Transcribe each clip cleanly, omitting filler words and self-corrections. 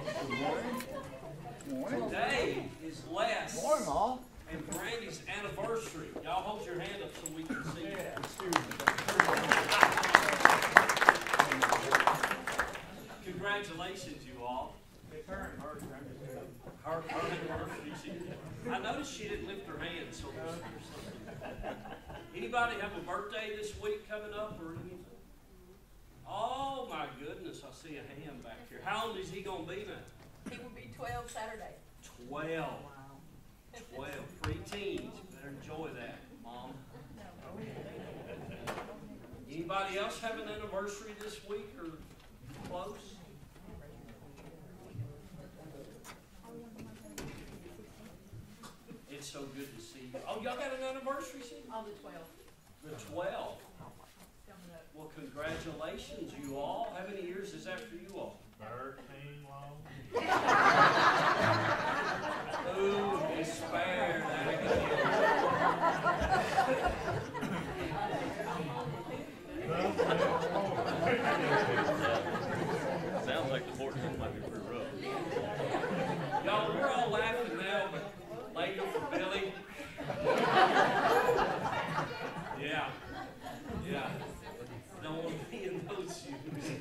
Today is Les Morning, all. and Brandy's anniversary. Y'all hold your hand up so we can see it. Congratulations, you all. Her anniversary. I noticed she didn't lift her hand, so there's something. Anybody have a birthday this week coming up or anything? Oh my goodness, I see a hand back here. How old is he going to be now? He will be 12 Saturday. 12. Wow. 12. Pre-teens. You better enjoy that, Mom. Anybody else have an anniversary this week or close? It's so good to see you. Oh, y'all got an anniversary, see? On the 12th. The 12th. Well, congratulations, you all. How many years is that for you all? 13 long. Ooh, it's spared. Sounds like the 14 might be pretty rough. Y'all, we're all laughing now, but later for Billy. Yeah. Yeah. Don't want to be in those shoes.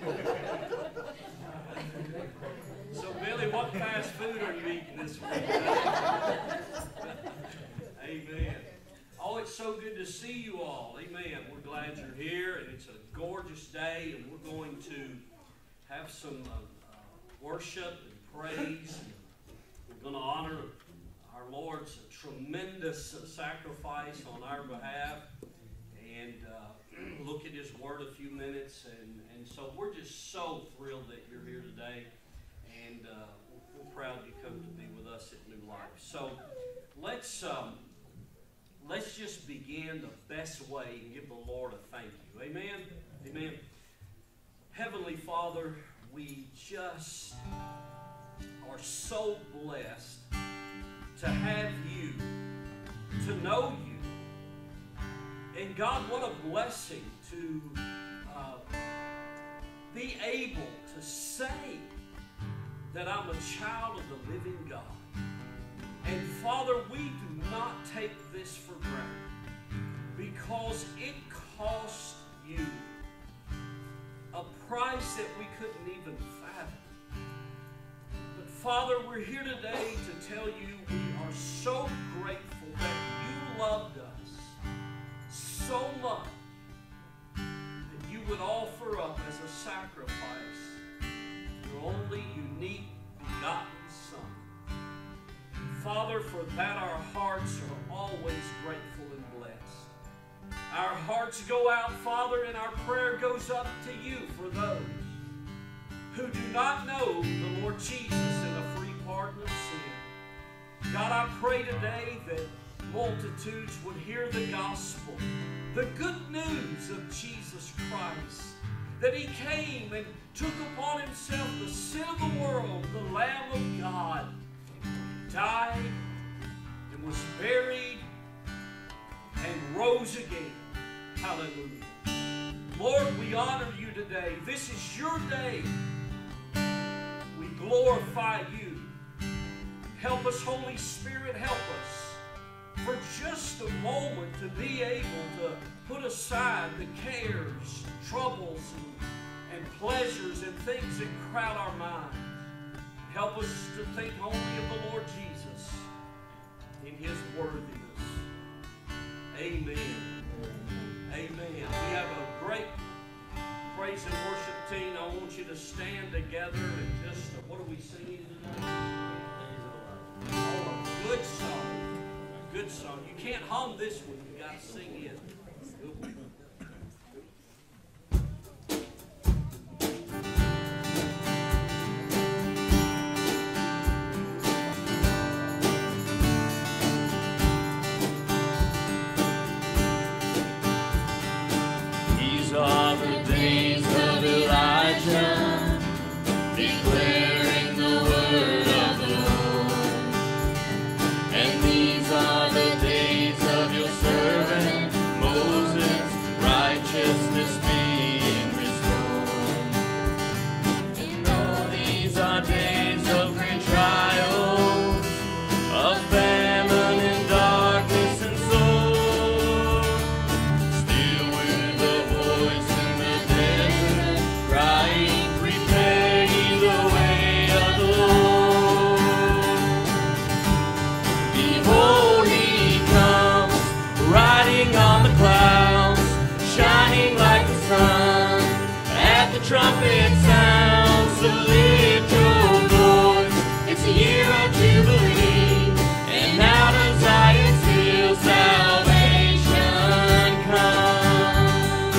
So, Billy, what fast food are you eating this week? Amen. Oh, it's so good to see you all. Amen. We're glad you're here, and it's a gorgeous day, and we're going to have some worship and praise. We're going to honor our Lord's tremendous sacrifice on our behalf, and look at His Word a few minutes, and so we're just so thrilled that you're here today, and we're proud you come to be with us at New Life. So let's just begin the best way and give the Lord a thank you. Amen? Amen. Heavenly Father, we just are so blessed to have you, to know you. And God, what a blessing to be able to say that I'm a child of the living God. And Father, we do not take this for granted because it cost you a price that we couldn't even fathom. But Father, we're here today to tell you we are so grateful that you loved us so much that you would offer up as a sacrifice your only unique begotten Son. Father, for that our hearts are always grateful and blessed. Our hearts go out, Father, and our prayer goes up to you for those who do not know the Lord Jesus and a free pardon of sin. God, I pray today that multitudes would hear the gospel, the good news of Jesus Christ, that He came and took upon Himself the sin of the world, the Lamb of God, died and was buried and rose again. Hallelujah. Lord, we honor you today. This is your day. We glorify you. Help us, Holy Spirit, help us for just a moment to be able to put aside the cares, troubles, and pleasures and things that crowd our minds. Help us to think only of the Lord Jesus in His worthiness. Amen. Amen. We have a great praise and worship team. I want you to stand together and just, what are we singing today? Oh, a good song. A good song. You can't hum this one. You got to sing it. Good one. Are the days of Elijah, declaring the word of the Lord. And these are the days of your servant Moses, righteousness being restored. And all these are days of so lift your voice. It's a year of Jubilee, and out of Zion's hill salvation comes.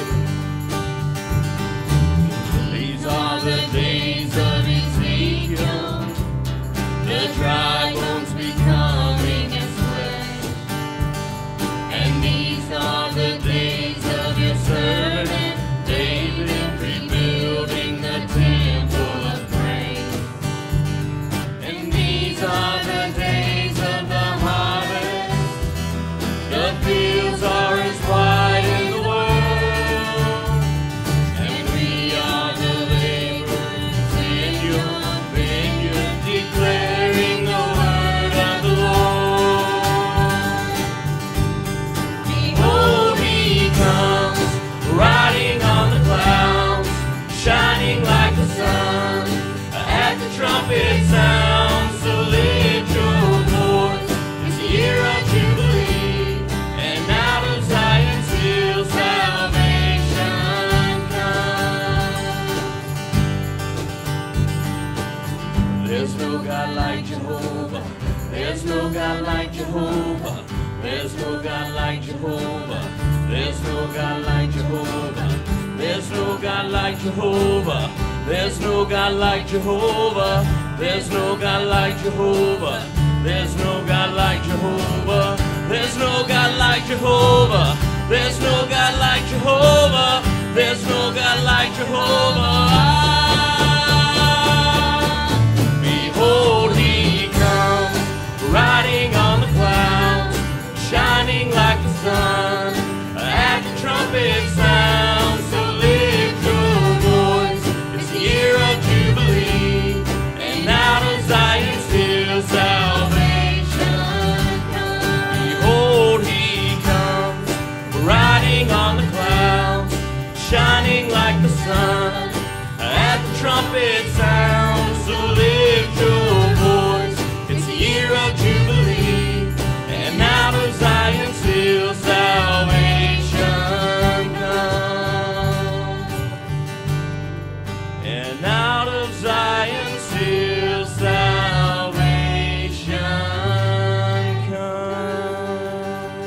These are the days of Ezekiel, the dry bones becoming as flesh. And these are the days of your servant David, rebuilding the temple of praise. And these are the days of the harvest. The fields are as white as the world, and we are the laborers in your vineyard, declaring the word of the Lord. Behold, he comes, riding on the clouds, shining like the sun, at the trumpet sound. So lift your voice, it's the year of Jubilee, and out of Zion's hill salvation comes. There's no God like Jehovah, there's no God like Jehovah, there's no God like Jehovah, there's no God like Jehovah, there's no God like Jehovah, there's no God like Jehovah, there's no God like Jehovah, there's no God like Jehovah, there's no God like Jehovah, there's no God like Jehovah, there's no God like Jehovah. Behold, he comes, riding on the clouds, shining like the sun, at the trumpet sound. So lift your voice, it's the year of Jubilee, and out of Zion's hill salvation comes. Behold, he comes, riding on the clouds, shining like the sun, at the trumpet sound. So lift your voice, it's the year of Jubilee, and out of Zion's hill salvation comes. And out of Zion's hill salvation comes.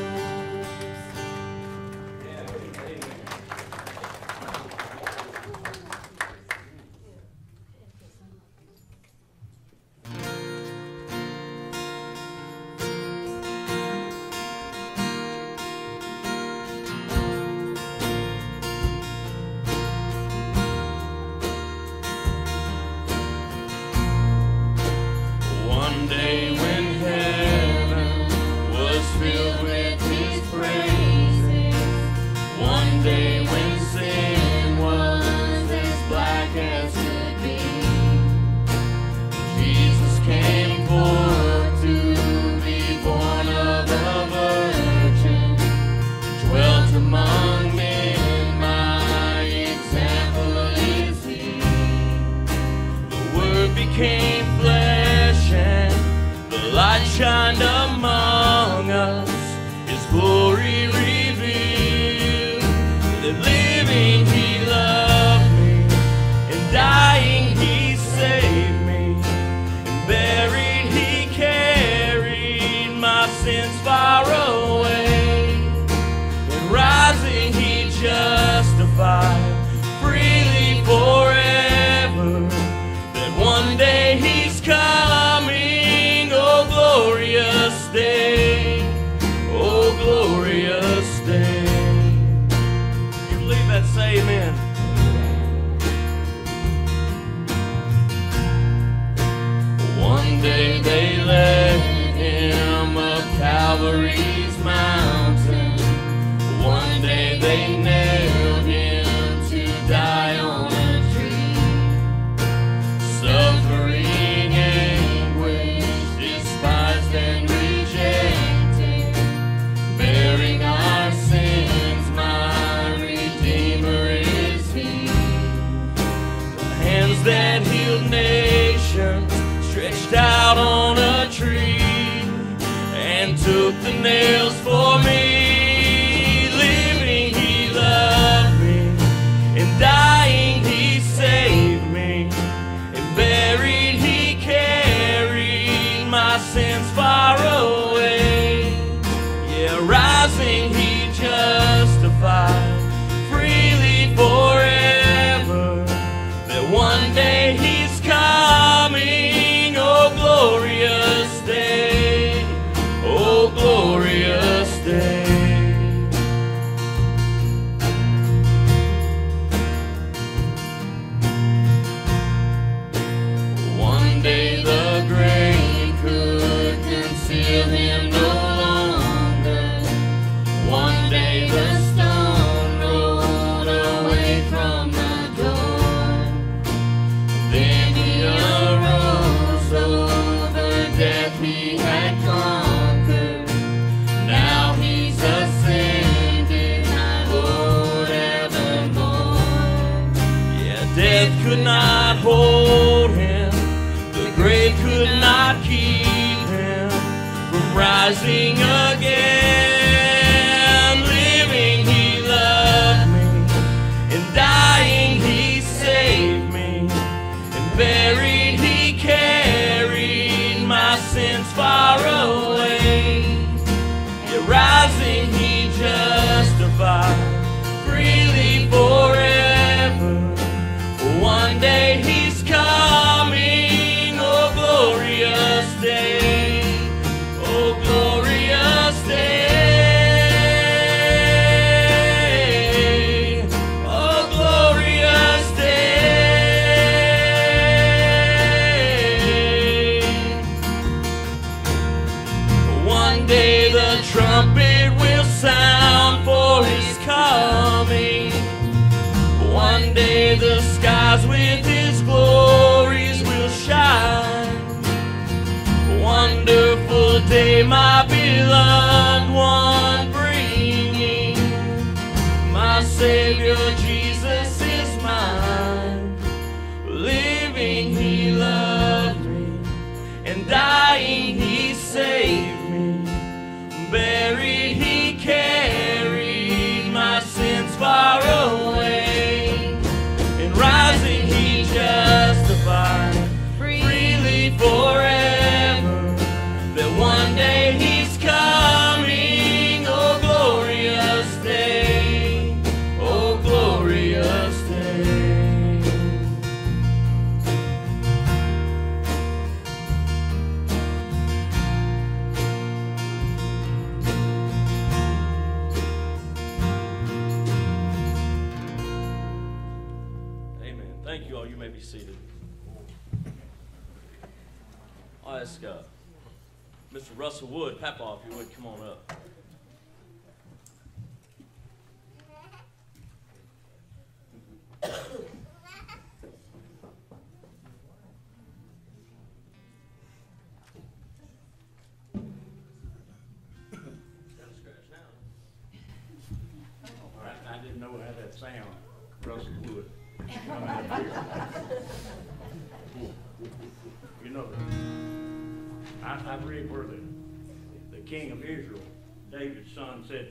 One day when heaven was filled with his praises, one day when sin was as black as could be, Jesus came forth to be born of a virgin, dwelt among men, my example is he. The Word became flesh, and the light shined among us, his glory revealed. That living he loved me, and dying he saved me, and buried he carried my sins far away, and rising he justified freely forever. That one day he's coming, oh glorious day, oh glorious day. You believe that? Say amen. One day they led him up Calvary's mountain, one day they nailed him to die on a tree. Suffering, anguish, despised and rejected, bearing our sins, my Redeemer is he. The hands that healed nations stretched out on a tree, and took the nails for me. Living he loved me, and dying he saved me, One day he's coming, oh glorious day, oh glorious day. One day the grave could conceal him no longer. One day the stone rolled away from the door. Then he arose over death he had conquered. Now he's ascended forevermore. Yeah, death could not hold him. The grave could not keep him from rising again. Living he loved me, and dying he saved me, and buried he carried my sins far away. Yet rising he justified freely forever. One day he's coming, oh glorious day, oh glorious day, oh glorious day. One day the trumpet will sound for his coming. One day the skies with his glories will shine. Wonderful day, my beloved one, bringing my Savior Jesus is mine. Living he loved me, and dying he saved me. Buried he carried my sins far away. And rising he justified freely forever. That one day he's coming, oh glorious day, oh glorious day. Amen. Thank you all. You may be seated. I'll ask Mr. Russell Wood, Papa, if you would, come on up. I didn't know how that sound, Russell Wood. You know, I read where the king of Israel, David's son, said,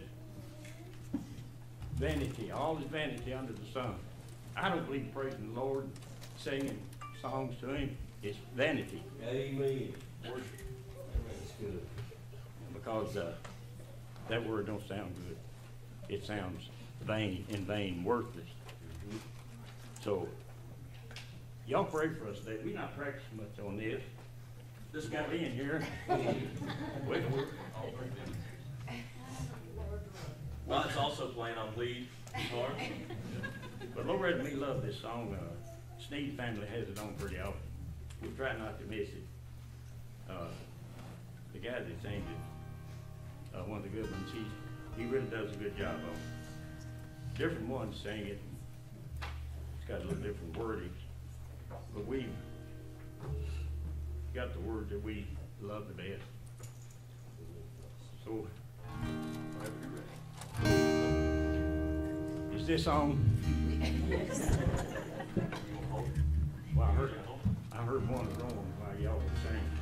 vanity, all is vanity under the sun. I don't believe praising the Lord, singing songs to him, it's vanity. Amen. Worship. That's good. Because that word don't sound good. It sounds vain, in vain, worthless. So, y'all pray for us today. We're not practicing much on this. This got me in here. Wait, Rod's also playing on lead guitar. but Lord, me love this song. Sneed family has it on pretty often. We try not to miss it. The guy that sings it, one of the Goodmans, he really does a good job on it. Different ones sing it. It's got a little different wording. But we got the word that we love the best. So, is this on? Well, I heard one wrong while y'all were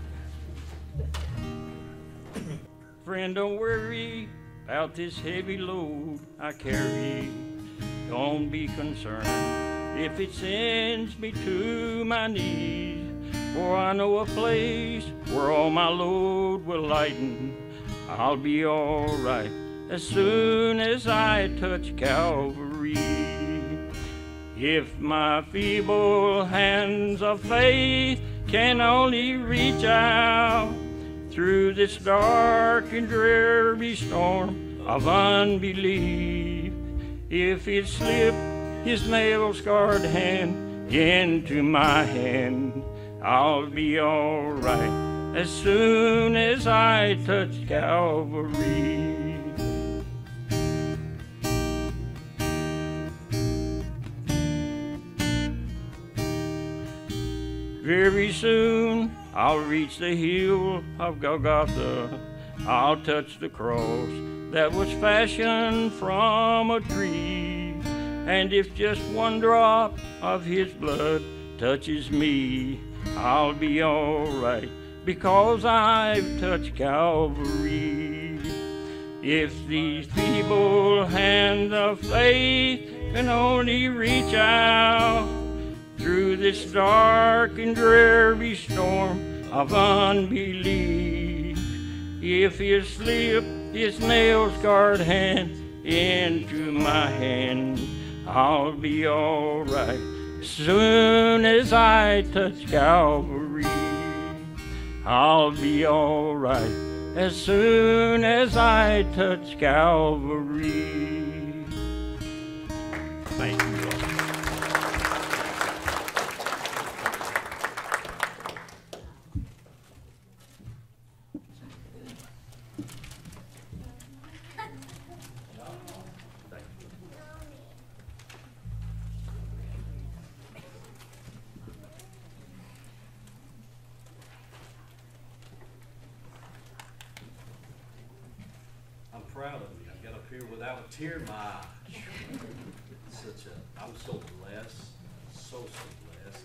saying. Friend, don't worry about this heavy load I carry. Don't be concerned if it sends me to my knees. For I know a place where all my load will lighten. I'll be all right as soon as I touch Calvary. If my feeble hands of faith can only reach out through this dark and dreary storm of unbelief, if it slip his nail-scarred hand into my hand, I'll be all right as soon as I touch Calvary. Very soon I'll reach the hill of Golgotha. I'll touch the cross that was fashioned from a tree. And if just one drop of his blood touches me, I'll be all right because I've touched Calvary. If these feeble hands of faith can only reach out through this dark and dreary storm of unbelief, if he slip his nail-scarred hand into my hand, I'll be all right as soon as I touch Calvary. I'll be all right as soon as I touch Calvary. Thank you, Lord. Proud of me. I got up here without a tear in my eye. I'm so blessed, so blessed.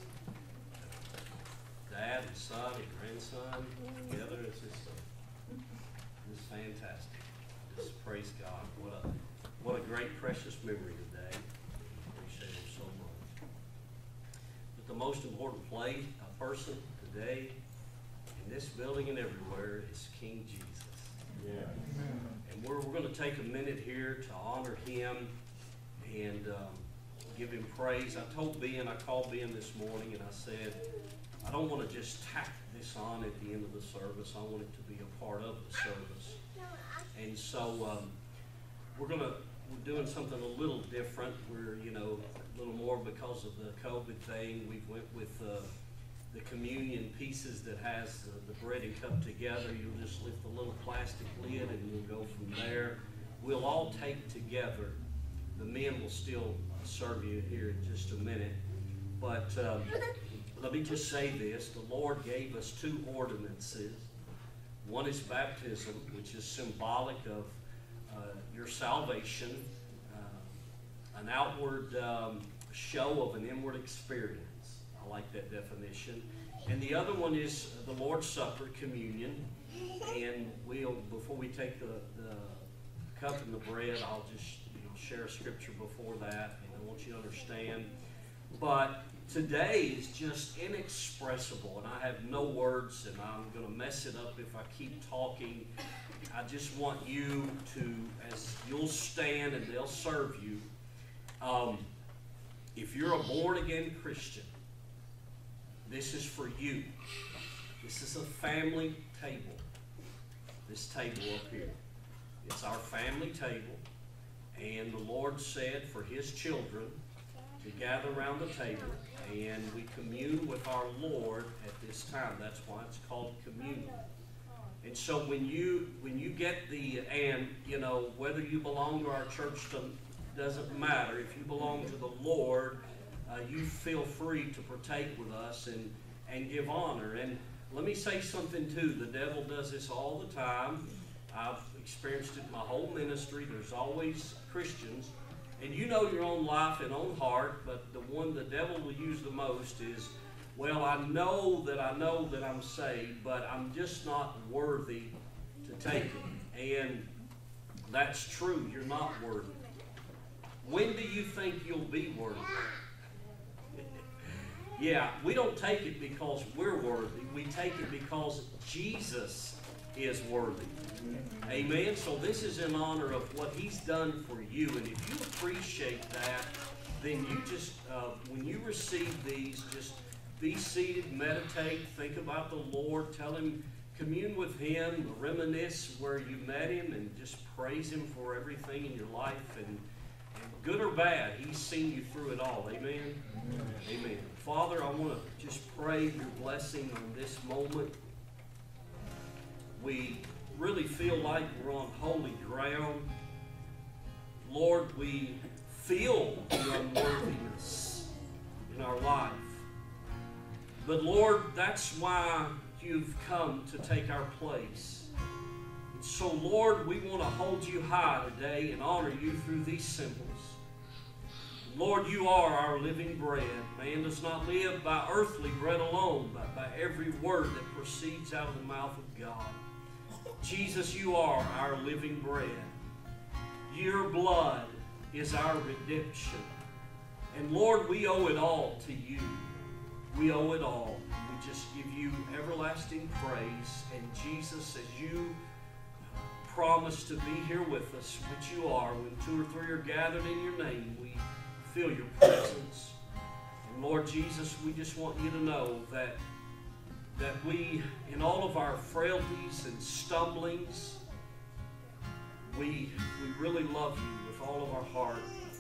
Dad and son and grandson together, it's just fantastic. Just praise God. What a great, precious memory today. Appreciate it so much. But the most important person today in this building and everywhere is King Jesus. Yeah. And we're going to take a minute here to honor him and give him praise. I called Ben this morning and I said, I don't want to just tack this on at the end of the service. I want it to be a part of the service. And so we're doing something a little different. We're, a little more because of the COVID thing. We went with the communion pieces that has the bread and cup together. You'll just lift the little plastic lid and we'll go from there. We'll all take together. The men will still serve you here in just a minute. But let me just say this. The Lord gave us two ordinances. One is baptism, which is symbolic of your salvation, an outward show of an inward experience. I like that definition. And the other one is the Lord's Supper, communion. And before we take the cup and the bread, I'll just share a scripture before that, and I want you to understand. But today is just inexpressible, and I have no words, and I'm going to mess it up if I keep talking. I just want you to, as you'll stand and they'll serve you, if you're a born-again Christian, this is for you. This is a family table. This table up here. It's our family table. And the Lord said for his children to gather around the table, and we commune with our Lord at this time. That's why it's called communion. And so when you get whether you belong to our church doesn't matter. If you belong to the Lord, you feel free to partake with us and give honor. And let me say something too. The devil does this all the time. I've experienced it in my whole ministry. There's always Christians. And you know your own life and own heart, but the one the devil will use the most is, well, I know that I'm saved, but I'm just not worthy to take it. And that's true. You're not worthy. When do you think you'll be worthy? Yeah, we don't take it because we're worthy. We take it because Jesus is worthy. Amen? So this is in honor of what he's done for you. And if you appreciate that, then you just, when you receive these, just be seated, meditate, think about the Lord, tell Him, commune with Him, reminisce where you met Him, and just praise Him for everything in your life. And good or bad, He's seen you through it all. Amen? Amen. Father, I want to just pray your blessing on this moment. We really feel like we're on holy ground. Lord, we feel the unworthiness in our life. But Lord, that's why you've come to take our place. And so Lord, we want to hold you high today and honor you through these symbols. Lord, you are our living bread. Man does not live by earthly bread alone, but by every word that proceeds out of the mouth of God. Jesus, you are our living bread. Your blood is our redemption. And Lord, we owe it all to you. We owe it all. We just give you everlasting praise. And Jesus, as you promise to be here with us, which you are, when 2 or 3 are gathered in your name, we feel your presence. And Lord Jesus, we just want you to know that we, in all of our frailties and stumblings, we really love you with all of our heart.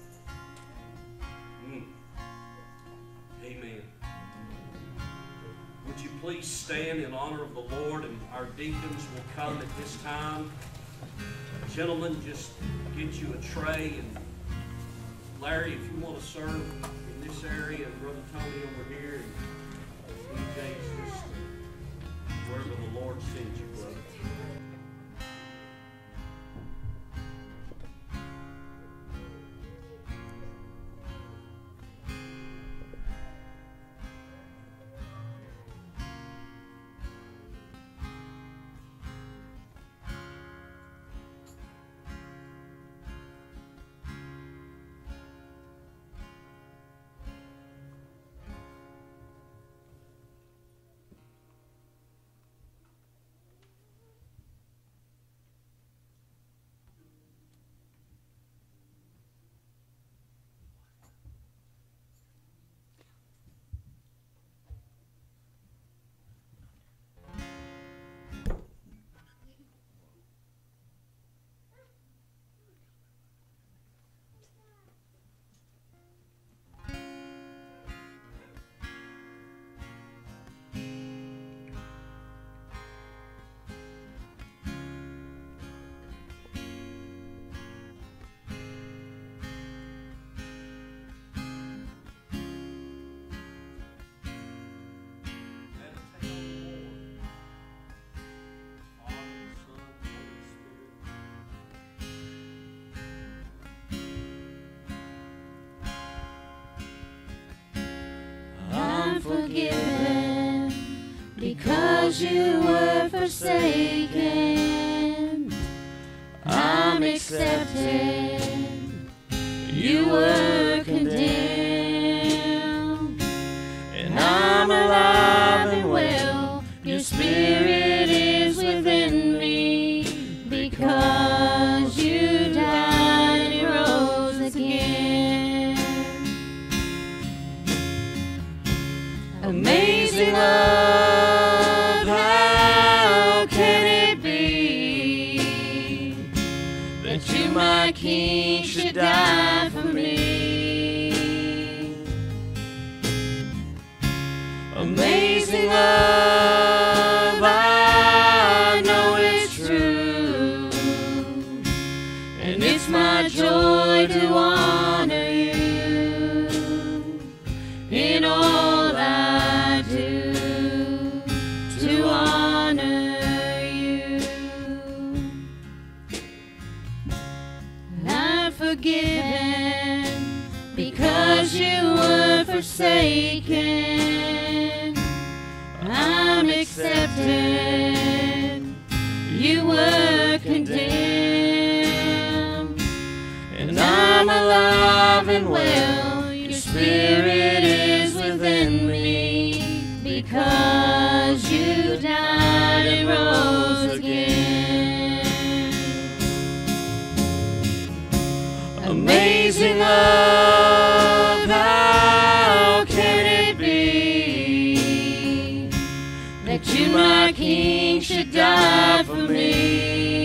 Amen. Would you please stand in honor of the Lord, and our deacons will come at this time. Gentlemen, just get you a tray, and Larry, if you want to serve in this area, and Brother Tony over here, and DJ's just wherever the Lord sends you, brother. Forgiven because you were forsaken. I'm accepted. You were condemned, and I'm alive and well. Your spirit is within me because you died and rose again. Amazing love, how can it be that you, my King, should die for me? Amazing love, I know it's true, and it's my joy to honor you in all I do, to honor you. I'm forgiven because you were forsaken. I'm accepted. You were condemned, and I'm alive and well. Your spirit is within me because you died and rose again. Amazing love, King should die for me.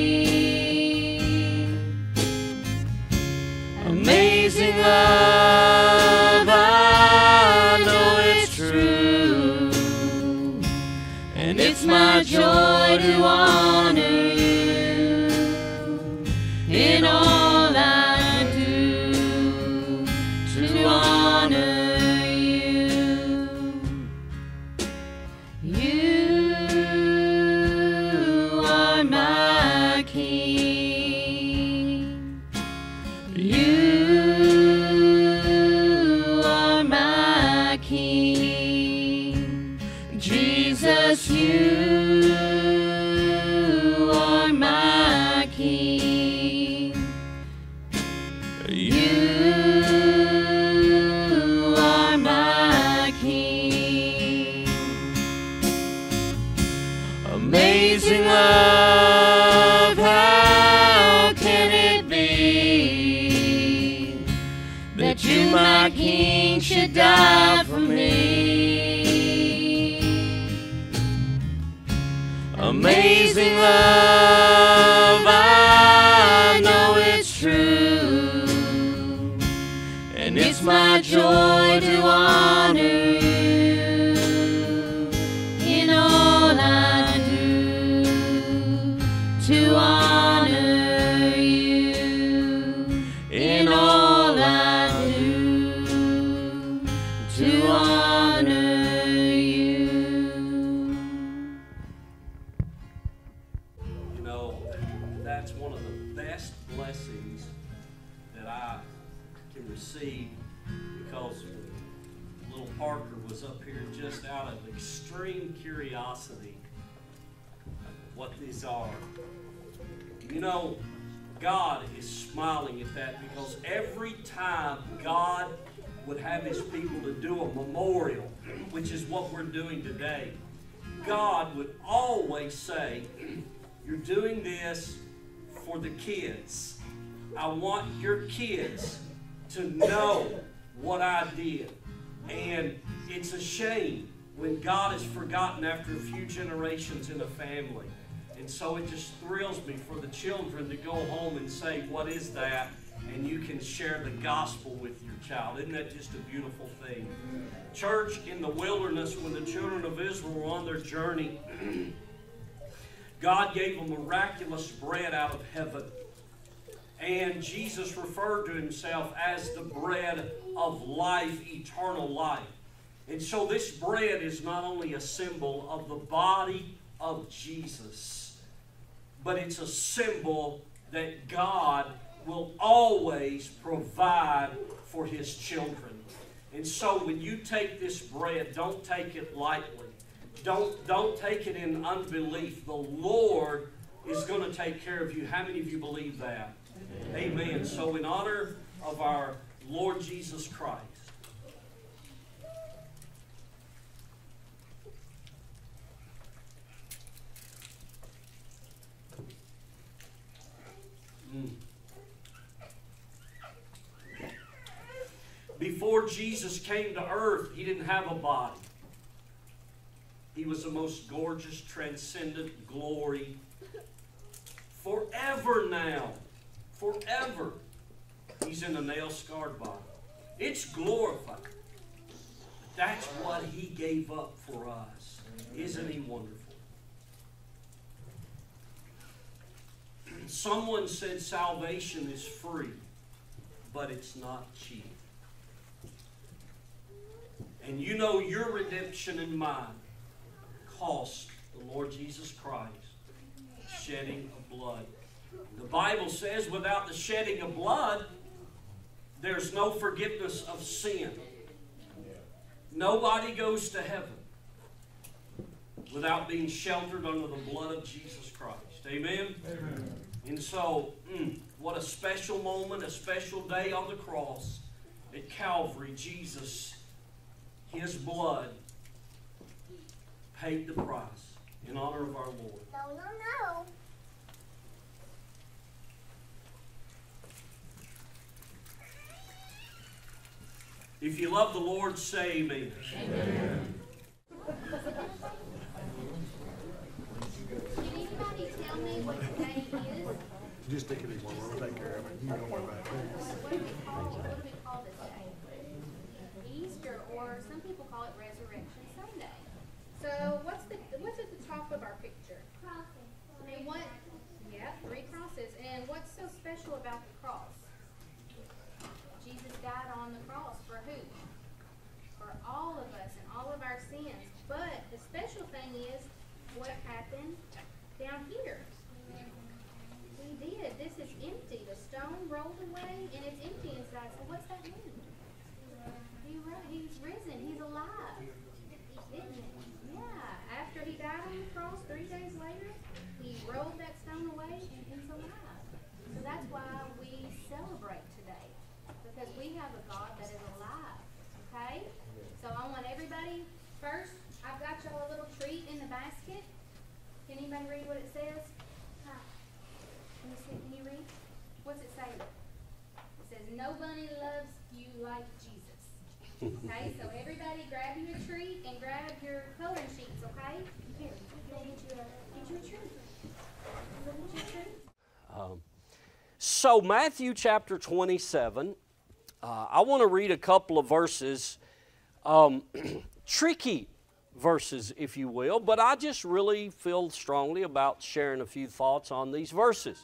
Amazing love, I know it's true, and it's my joy to honor you in all I do, to honor you. You are my King. You are my King. Jesus, you are my King. You are my King. Amazing love, how can it be that you, my King, should die for me? Amazing love, I know it's true, and it's my joy to honor you in all I do, to honor you in all I do, to honor you. You know, that's one of the best blessings that I can receive, because little Parker was up here just out of extreme curiosity of what these are. You know, God is smiling at that, because every time God would have his people to do a memorial, which is what we're doing today, God would always say, you're doing this for the kids. I want your kids to know what I did. And it's a shame when God is forgotten after a few generations in a family. And so it just thrills me for the children to go home and say, what is that? And you can share the gospel with your child. Isn't that just a beautiful thing? Church, in the wilderness, when the children of Israel were on their journey, God gave them miraculous bread out of heaven. And Jesus referred to himself as the bread of life, eternal life. And so this bread is not only a symbol of the body of Jesus, but it's a symbol that God will always provide for his children. And so when you take this bread, don't take it lightly. Don't take it in unbelief. The Lord is going to take care of you. How many of you believe that? Amen. So in honor of our Lord Jesus Christ, before Jesus came to earth, he didn't have a body. He was the most gorgeous, transcendent glory. Forever now, forever, he's in a nail-scarred body. It's glorified. That's what he gave up for us. Isn't he wonderful? Someone said salvation is free, but it's not cheap. And you know your redemption and mine cost the Lord Jesus Christ shedding of blood. The Bible says without the shedding of blood, there's no forgiveness of sin. Nobody goes to heaven without being sheltered under the blood of Jesus Christ. Amen? Amen. And so, what a special moment, a special day on the cross at Calvary. Jesus, his blood paid the price in honor of our Lord. No. If you love the Lord, say amen. Amen. stick it anymore. We'll take care of it. You don't worry about it. What do we call this day? Easter, or some people call it Resurrection Sunday. So what's at the top of our picture? Crosses. And what? Yeah, 3 crosses. And what's so special about the cross? Jesus died on the cross for who? For all of us and all of our sins. But the special thing is what happened down here. We did. This is empty. The stone rolled away and it's empty inside. So what's that mean? He's risen. He's alive. Isn't it? Yeah. After he died on the cross, 3 days later, he rolled that stone away and he's alive. So that's why we celebrate today. Because we have a God that is alive. Okay? So I want everybody, first, I've got y'all a little treat in the basket. Can anybody read what it says? Let me see. Can you read? What's it say? It says, nobody loves you like Jesus. Okay? So everybody grab you a treat and grab your coloring sheets, okay? Here, get you a treat. Get you a treat. So Matthew chapter 27, I want to read a couple of verses, tricky verses, if you will, but I just really feel strongly about sharing a few thoughts on these verses.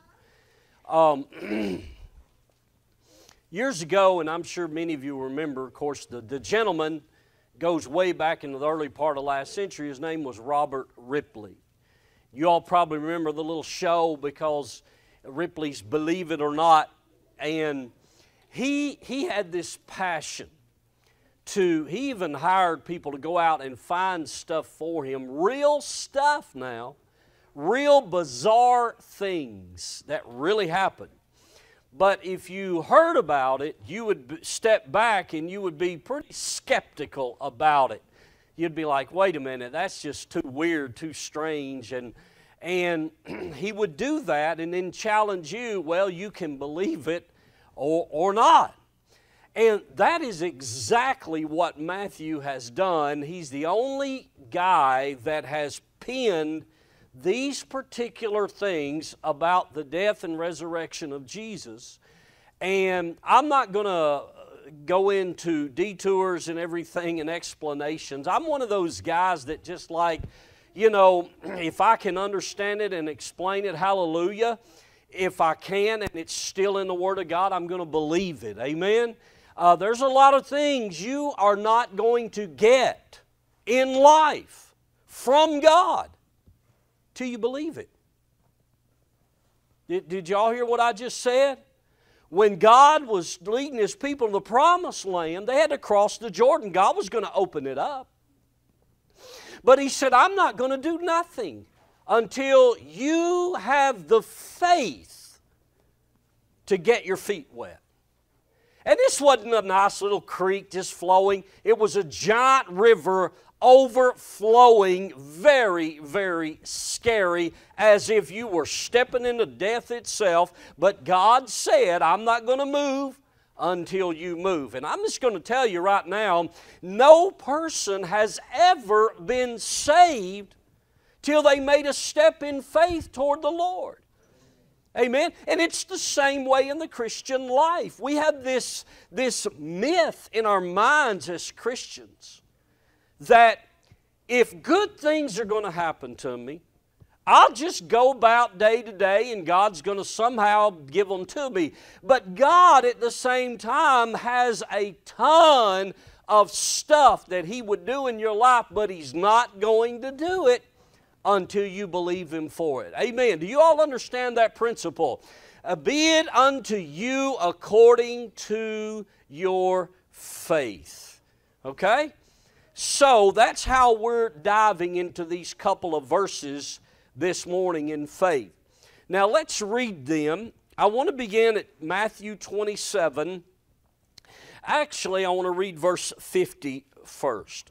Years ago, and I'm sure many of you remember, of course, the gentleman goes way back into the early part of last century. His name was Robert Ripley. You all probably remember the little show because Ripley's Believe It or Not, and he had this passion he even hired people to go out and find stuff for him, real stuff now, real bizarre things that really happened. But if you heard about it, you would step back and you would be pretty skeptical about it. You'd be like, wait a minute, that's just too weird, too strange. And he would do that and then challenge you, well, you can believe it or not. And that is exactly what Matthew has done. He's the only guy that has penned these particular things about the death and resurrection of Jesus. And I'm not going to go into detours and everything and explanations. I'm one of those guys that just like, you know, if I can understand it and explain it, hallelujah. If I can and it's still in the Word of God, I'm going to believe it. Amen? There's a lot of things you are not going to get in life from God till you believe it. Did y'all hear what I just said? When God was leading His people to the promised land, they had to cross the Jordan. God was going to open it up. But He said, I'm not going to do nothing until you have the faith to get your feet wet. And this wasn't a nice little creek just flowing. It was a giant river overflowing, very, very scary, as if you were stepping into death itself. But God said, I'm not going to move until you move. And I'm just going to tell you right now, no person has ever been saved till they made a step in faith toward the Lord. Amen? And it's the same way in the Christian life. We have this myth in our minds as Christians that if good things are going to happen to me, I'll just go about day to day and God's going to somehow give them to me. But God at the same time has a ton of stuff that He would do in your life, but He's not going to do it until you believe Him for it. Amen. Do you all understand that principle? Be it unto you according to your faith. Okay? So that's how we're diving into these couple of verses this morning in faith. Now let's read them. I want to begin at Matthew 27. Actually, I want to read verse 50 first.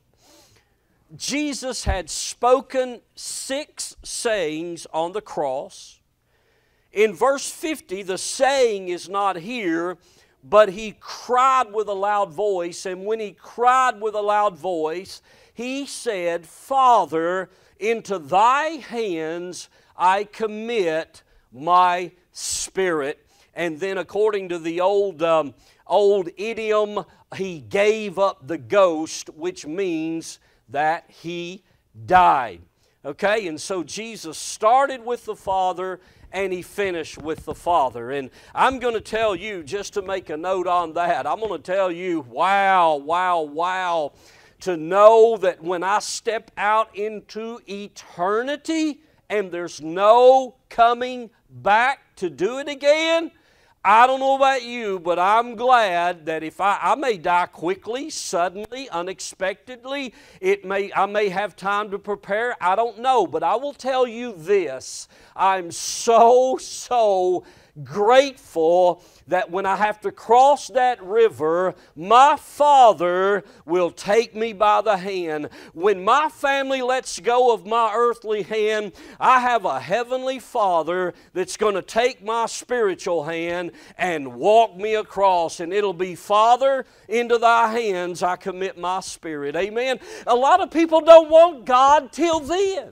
Jesus had spoken 6 sayings on the cross. In verse 50, the saying is not here, but He cried with a loud voice. And when He cried with a loud voice, He said, Father, into Thy hands I commit my spirit. And then according to the old idiom, he gave up the ghost, which means that he died. Okay, and so Jesus started with the Father and he finished with the Father. And I'm going to tell you, just to make a note on that, I'm going to tell you, wow, wow, wow, to know that when I step out into eternity and there's no coming back to do it again, I don't know about you, but I'm glad that if I may die quickly, suddenly, unexpectedly. I may have time to prepare. I don't know, but I will tell you this. I'm so grateful that when I have to cross that river, my Father will take me by the hand. When my family lets go of my earthly hand, I have a heavenly Father that's going to take my spiritual hand and walk me across. And it'll be, Father, into thy hands I commit my spirit. Amen. A lot of people don't want God till then.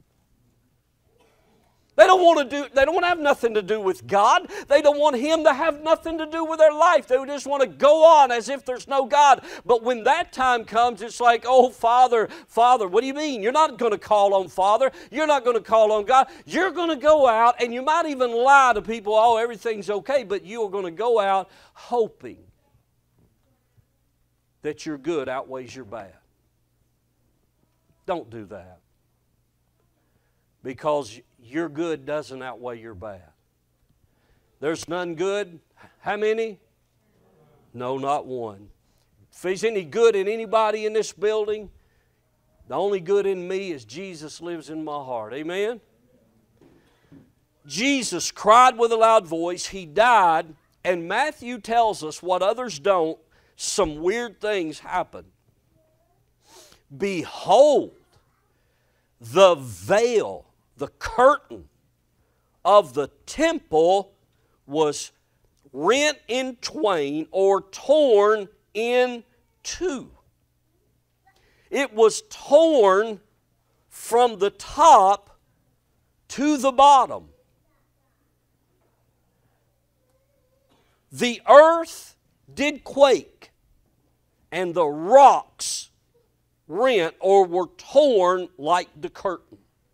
They don't want to have nothing to do with God. They don't want Him to have nothing to do with their life. They just want to go on as if there's no God. But when that time comes, it's like, oh, Father, what do you mean? You're not going to call on Father. You're not going to call on God. You're going to go out, and you might even lie to people, oh, everything's okay, but you are going to go out hoping that your good outweighs your bad. Don't do that. Because your good doesn't outweigh your bad. There's none good. How many? No, not one. If there's any good in anybody in this building, the only good in me is Jesus lives in my heart. Amen? Jesus cried with a loud voice. He died. And Matthew tells us what others don't. Some weird things happen. Behold, the veil, the curtain of the temple was rent in twain or torn in two. It was torn from the top to the bottom. The earth did quake, and the rocks rent or were torn like the curtain.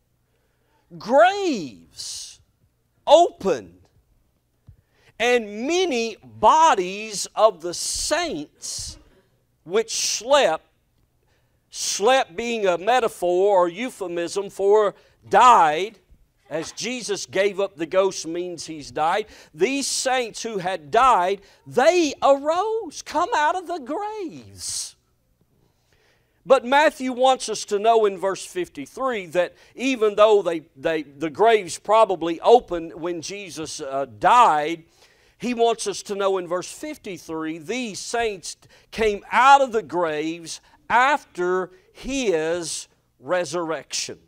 Graves opened, and many bodies of the saints which slept being a metaphor or euphemism for died, as Jesus gave up the ghost means He's died. These saints who had died, they arose, come out of the graves. But Matthew wants us to know in verse 53 that even though the graves probably opened when Jesus died, he wants us to know in verse 53 these saints came out of the graves after His resurrection.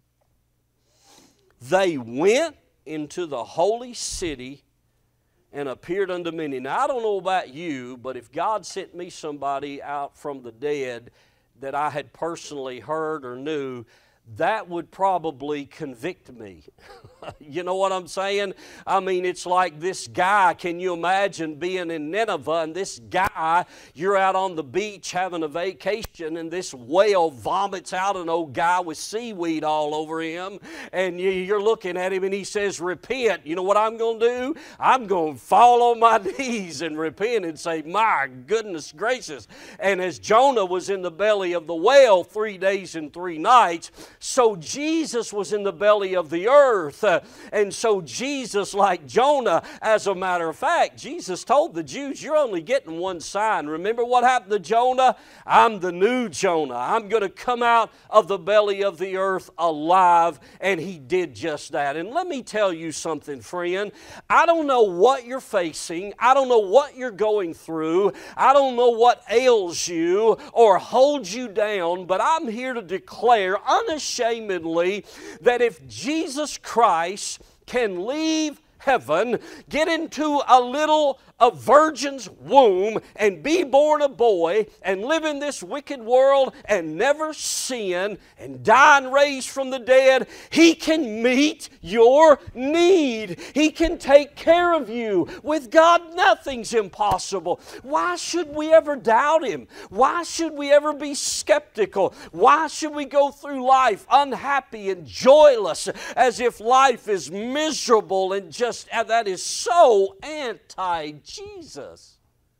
They went into the holy city and appeared unto many. Now, I don't know about you, but if God sent me somebody out from the dead that I had personally heard or knew, that would probably convict me. You know what I'm saying? I mean, it's like this guy, can you imagine being in Nineveh, and this guy, you're out on the beach having a vacation, and this whale vomits out an old guy with seaweed all over him, and you're looking at him, and he says, repent. You know what I'm going to do? I'm going to fall on my knees and repent and say, my goodness gracious. And as Jonah was in the belly of the whale 3 days and 3 nights, so Jesus was in the belly of the earth. And so Jesus, like Jonah, as a matter of fact, Jesus told the Jews, you're only getting one sign. Remember what happened to Jonah? I'm the new Jonah. I'm going to come out of the belly of the earth alive. And he did just that. And let me tell you something, friend. I don't know what you're facing. I don't know what you're going through. I don't know what ails you or holds you down. But I'm here to declare unashamedly that if Jesus Christ can leave heaven, get into a virgin's womb and be born a boy and live in this wicked world and never sin and die and raise from the dead, He can meet your need. He can take care of you. With God, nothing's impossible. Why should we ever doubt Him? Why should we ever be skeptical? Why should we go through life unhappy and joyless as if life is miserable and just, that is so anti-Jesus.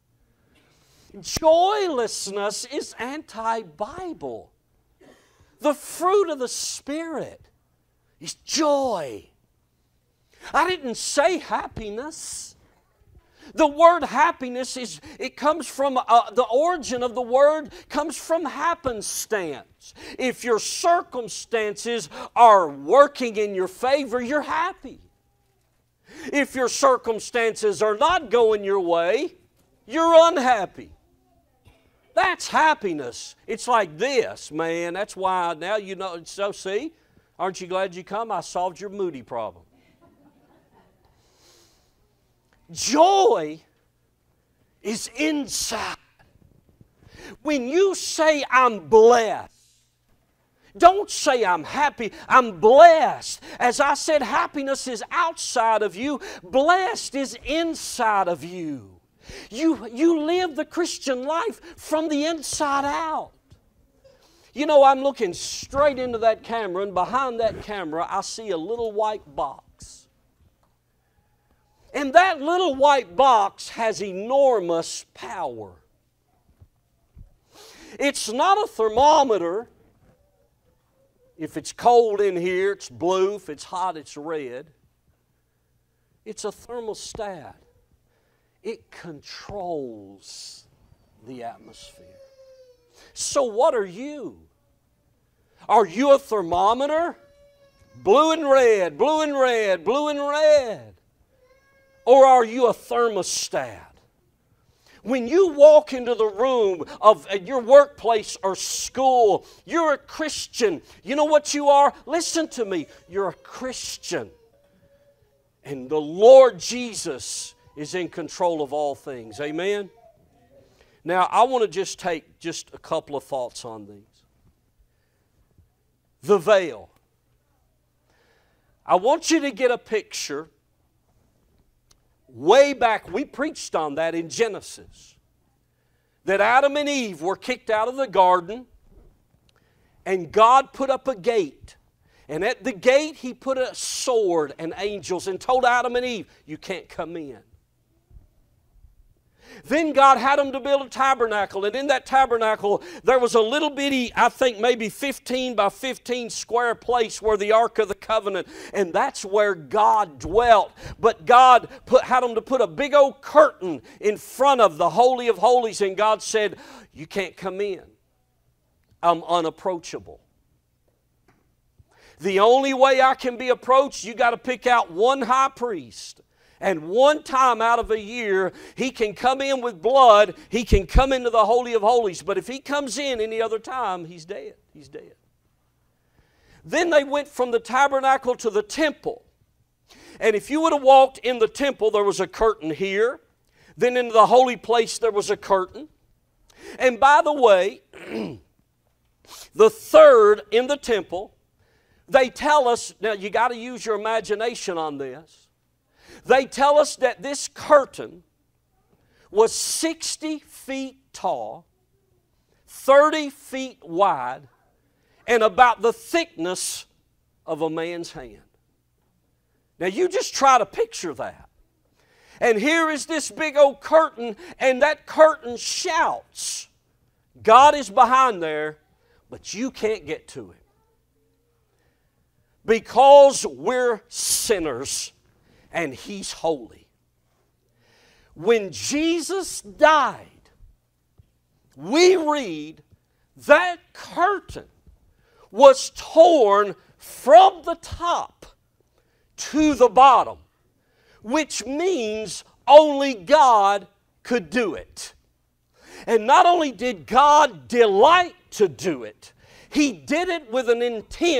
Joylessness is anti-Bible. The fruit of the Spirit is joy. I didn't say happiness. The word happiness it comes from, the origin of the word comes from happenstance. If your circumstances are working in your favor, you're happy. If your circumstances are not going your way, you're unhappy. That's happiness. It's like this, man. That's why now you know. So see, aren't you glad you come? I solved your moody problem. Joy is inside. When you say, I'm blessed, don't say I'm happy, I'm blessed. As I said, happiness is outside of you. Blessed is inside of you. You live the Christian life from the inside out. You know, I'm looking straight into that camera, and behind that camera I see a little white box. And that little white box has enormous power. It's not a thermometer. If it's cold in here, it's blue. If it's hot, it's red. It's a thermostat. It controls the atmosphere. So what are you? Are you a thermometer? Blue and red, blue and red, blue and red. Or are you a thermostat? When you walk into the room of your workplace or school, you're a Christian. You know what you are? Listen to me. You're a Christian. And the Lord Jesus is in control of all things. Amen? Now, I want to just take just a couple of thoughts on these. The veil. I want you to get a picture. Way back, we preached on that in Genesis. That Adam and Eve were kicked out of the garden, and God put up a gate. And at the gate, He put a sword and angels and told Adam and Eve, you can't come in. Then God had them to build a tabernacle, and in that tabernacle there was a little bitty, I think maybe 15 by 15 square place where the Ark of the Covenant, and that's where God dwelt. But God had them to put a big old curtain in front of the Holy of Holies, and God said, you can't come in. I'm unapproachable. The only way I can be approached, you got to pick out one high priest. And one time out of a year, he can come in with blood. He can come into the Holy of Holies. But if he comes in any other time, he's dead. He's dead. Then they went from the tabernacle to the temple. And if you would have walked in the temple, there was a curtain here. Then into the holy place, there was a curtain. And by the way, the third in the temple, they tell us, now you got to use your imagination on this. They tell us that this curtain was 60 feet tall, 30 feet wide, and about the thickness of a man's hand. Now you just try to picture that. And here is this big old curtain, and that curtain shouts, God is behind there, but you can't get to Him. Because we're sinners. And He's holy. When Jesus died, we read that curtain was torn from the top to the bottom, which means only God could do it. And not only did God delight to do it, He did it with an intent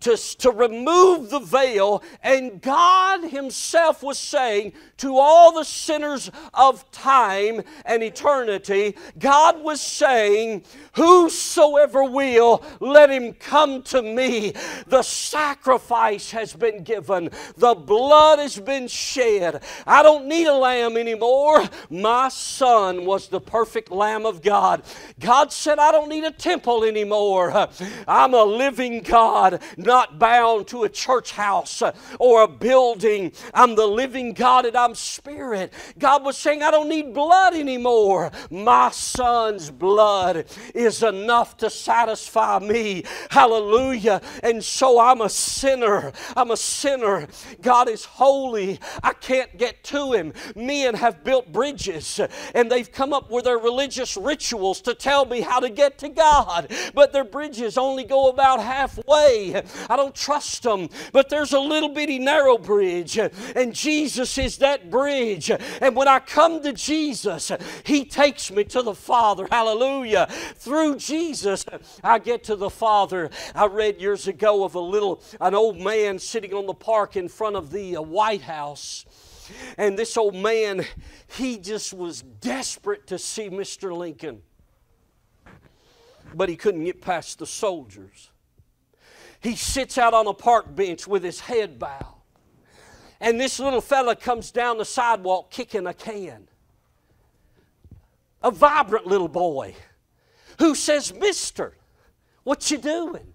to remove the veil, and God Himself was saying to all the sinners of time and eternity, God was saying, whosoever will, let him come to me. The sacrifice has been given. The blood has been shed. I don't need a lamb anymore. My Son was the perfect Lamb of God. God said, I don't need a temple anymore. I'm a living God, not bound to a church house or a building. I'm the living God and I'm spirit. God was saying, I don't need blood anymore. My Son's blood is enough to satisfy me. Hallelujah. And so I'm a sinner. I'm a sinner. God is holy. I can't get to Him. Men have built bridges and they've come up with their religious rituals to tell me how to get to God. But their bridges only go about halfway. I don't trust them. But there's a little bitty narrow bridge, and Jesus is that bridge. And when I come to Jesus, He takes me to the Father. Hallelujah. Through Jesus, I get to the Father. I read years ago of an old man sitting on the park in front of the White House. And this old man, he just was desperate to see Mr. Lincoln. But he couldn't get past the soldiers. He sits out on a park bench with his head bowed. And this little fella comes down the sidewalk kicking a can. A vibrant little boy who says, Mister, what you doing?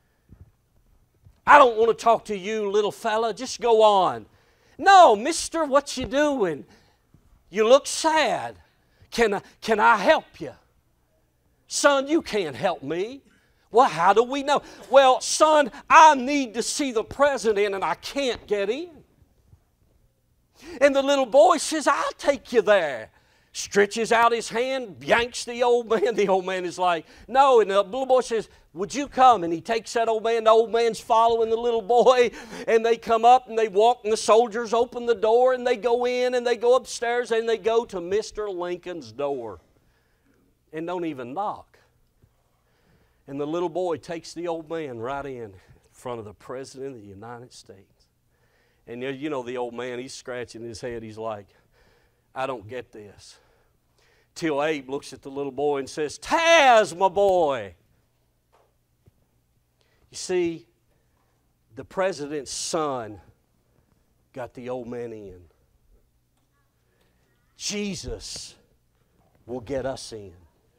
I don't want to talk to you, little fella. Just go on. No, mister, what you doing? You look sad. Can I help you? Son, you can't help me. Well, how do we know? Well, son, I need to see the president and I can't get in. And the little boy says, I'll take you there. Stretches out his hand, yanks the old man. The old man is like, no. And the little boy says, would you come? And he takes that old man. The old man's following the little boy. And they come up and they walk and the soldiers open the door and they go in and they go upstairs and they go to Mr. Lincoln's door. And don't even knock. And the little boy takes the old man right in front of the President of the United States. And you know the old man, he's scratching his head. He's like, I don't get this. Till Abe looks at the little boy and says, Taz, my boy. You see, the president's son got the old man in. Jesus will get us in.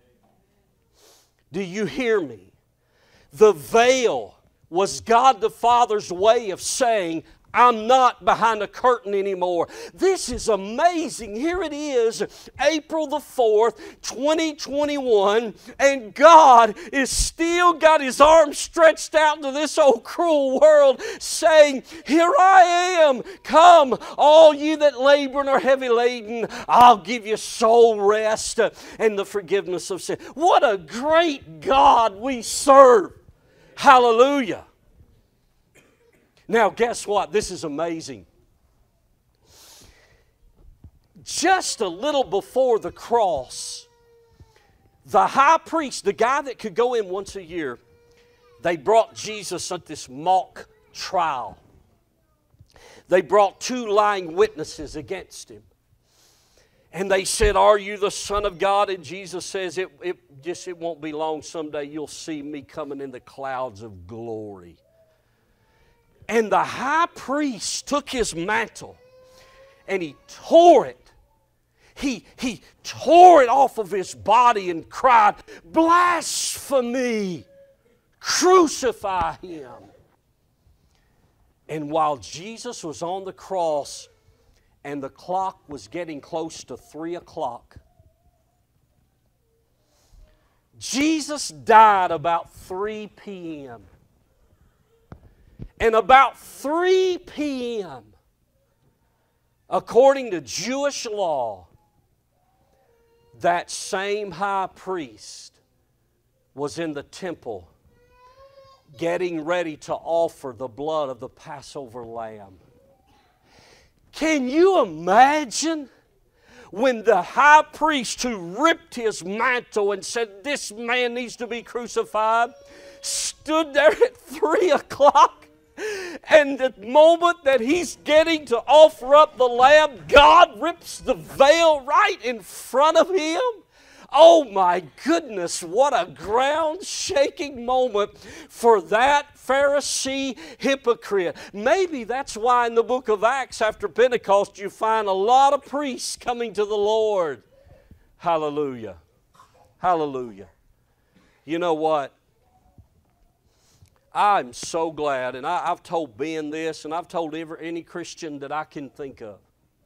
Do you hear me? The veil was God the Father's way of saying, I'm not behind a curtain anymore. This is amazing. Here it is, April the 4th, 2021, and God is still got His arms stretched out to this old cruel world saying, here I am. Come, all you that labor and are heavy laden, I'll give you soul rest and the forgiveness of sin. What a great God we serve. Hallelujah. Now, guess what? This is amazing. Just a little before the cross, the high priest, the guy that could go in once a year, they brought Jesus at this mock trial. They brought 2 lying witnesses against Him. And they said, are you the Son of God? And Jesus says, it won't be long. Someday you'll see me coming in the clouds of glory. And the high priest took his mantle and he tore it. He tore it off of his body and cried, blasphemy! Crucify Him! And while Jesus was on the cross and the clock was getting close to 3 o'clock, Jesus died about 3 p.m. And about 3 p.m., according to Jewish law, that same high priest was in the temple getting ready to offer the blood of the Passover lamb. Can you imagine when the high priest who ripped his mantle and said, this man needs to be crucified, stood there at 3 o'clock. And the moment that he's getting to offer up the lamb, God rips the veil right in front of him. Oh my goodness, what a ground-shaking moment for that Pharisee hypocrite. Maybe that's why in the book of Acts after Pentecost you find a lot of priests coming to the Lord. Hallelujah. Hallelujah. You know what? I'm so glad, and I've told Ben this, and I've told any Christian that I can think of.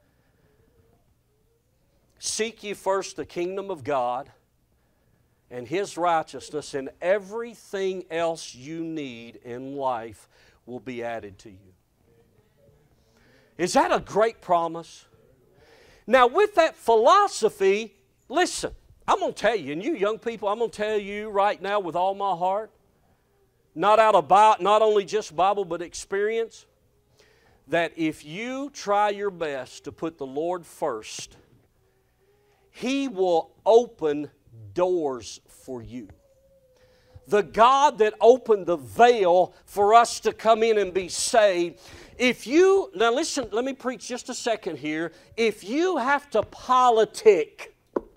Seek ye first the kingdom of God and His righteousness, and everything else you need in life will be added to you. Is that a great promise? Now, with that philosophy, listen, I'm going to tell you, and you young people, I'm going to tell you right now with all my heart, not only just Bible, but experience, that if you try your best to put the Lord first, He will open doors for you. The God that opened the veil for us to come in and be saved, now listen, let me preach just a second here. If you have to politic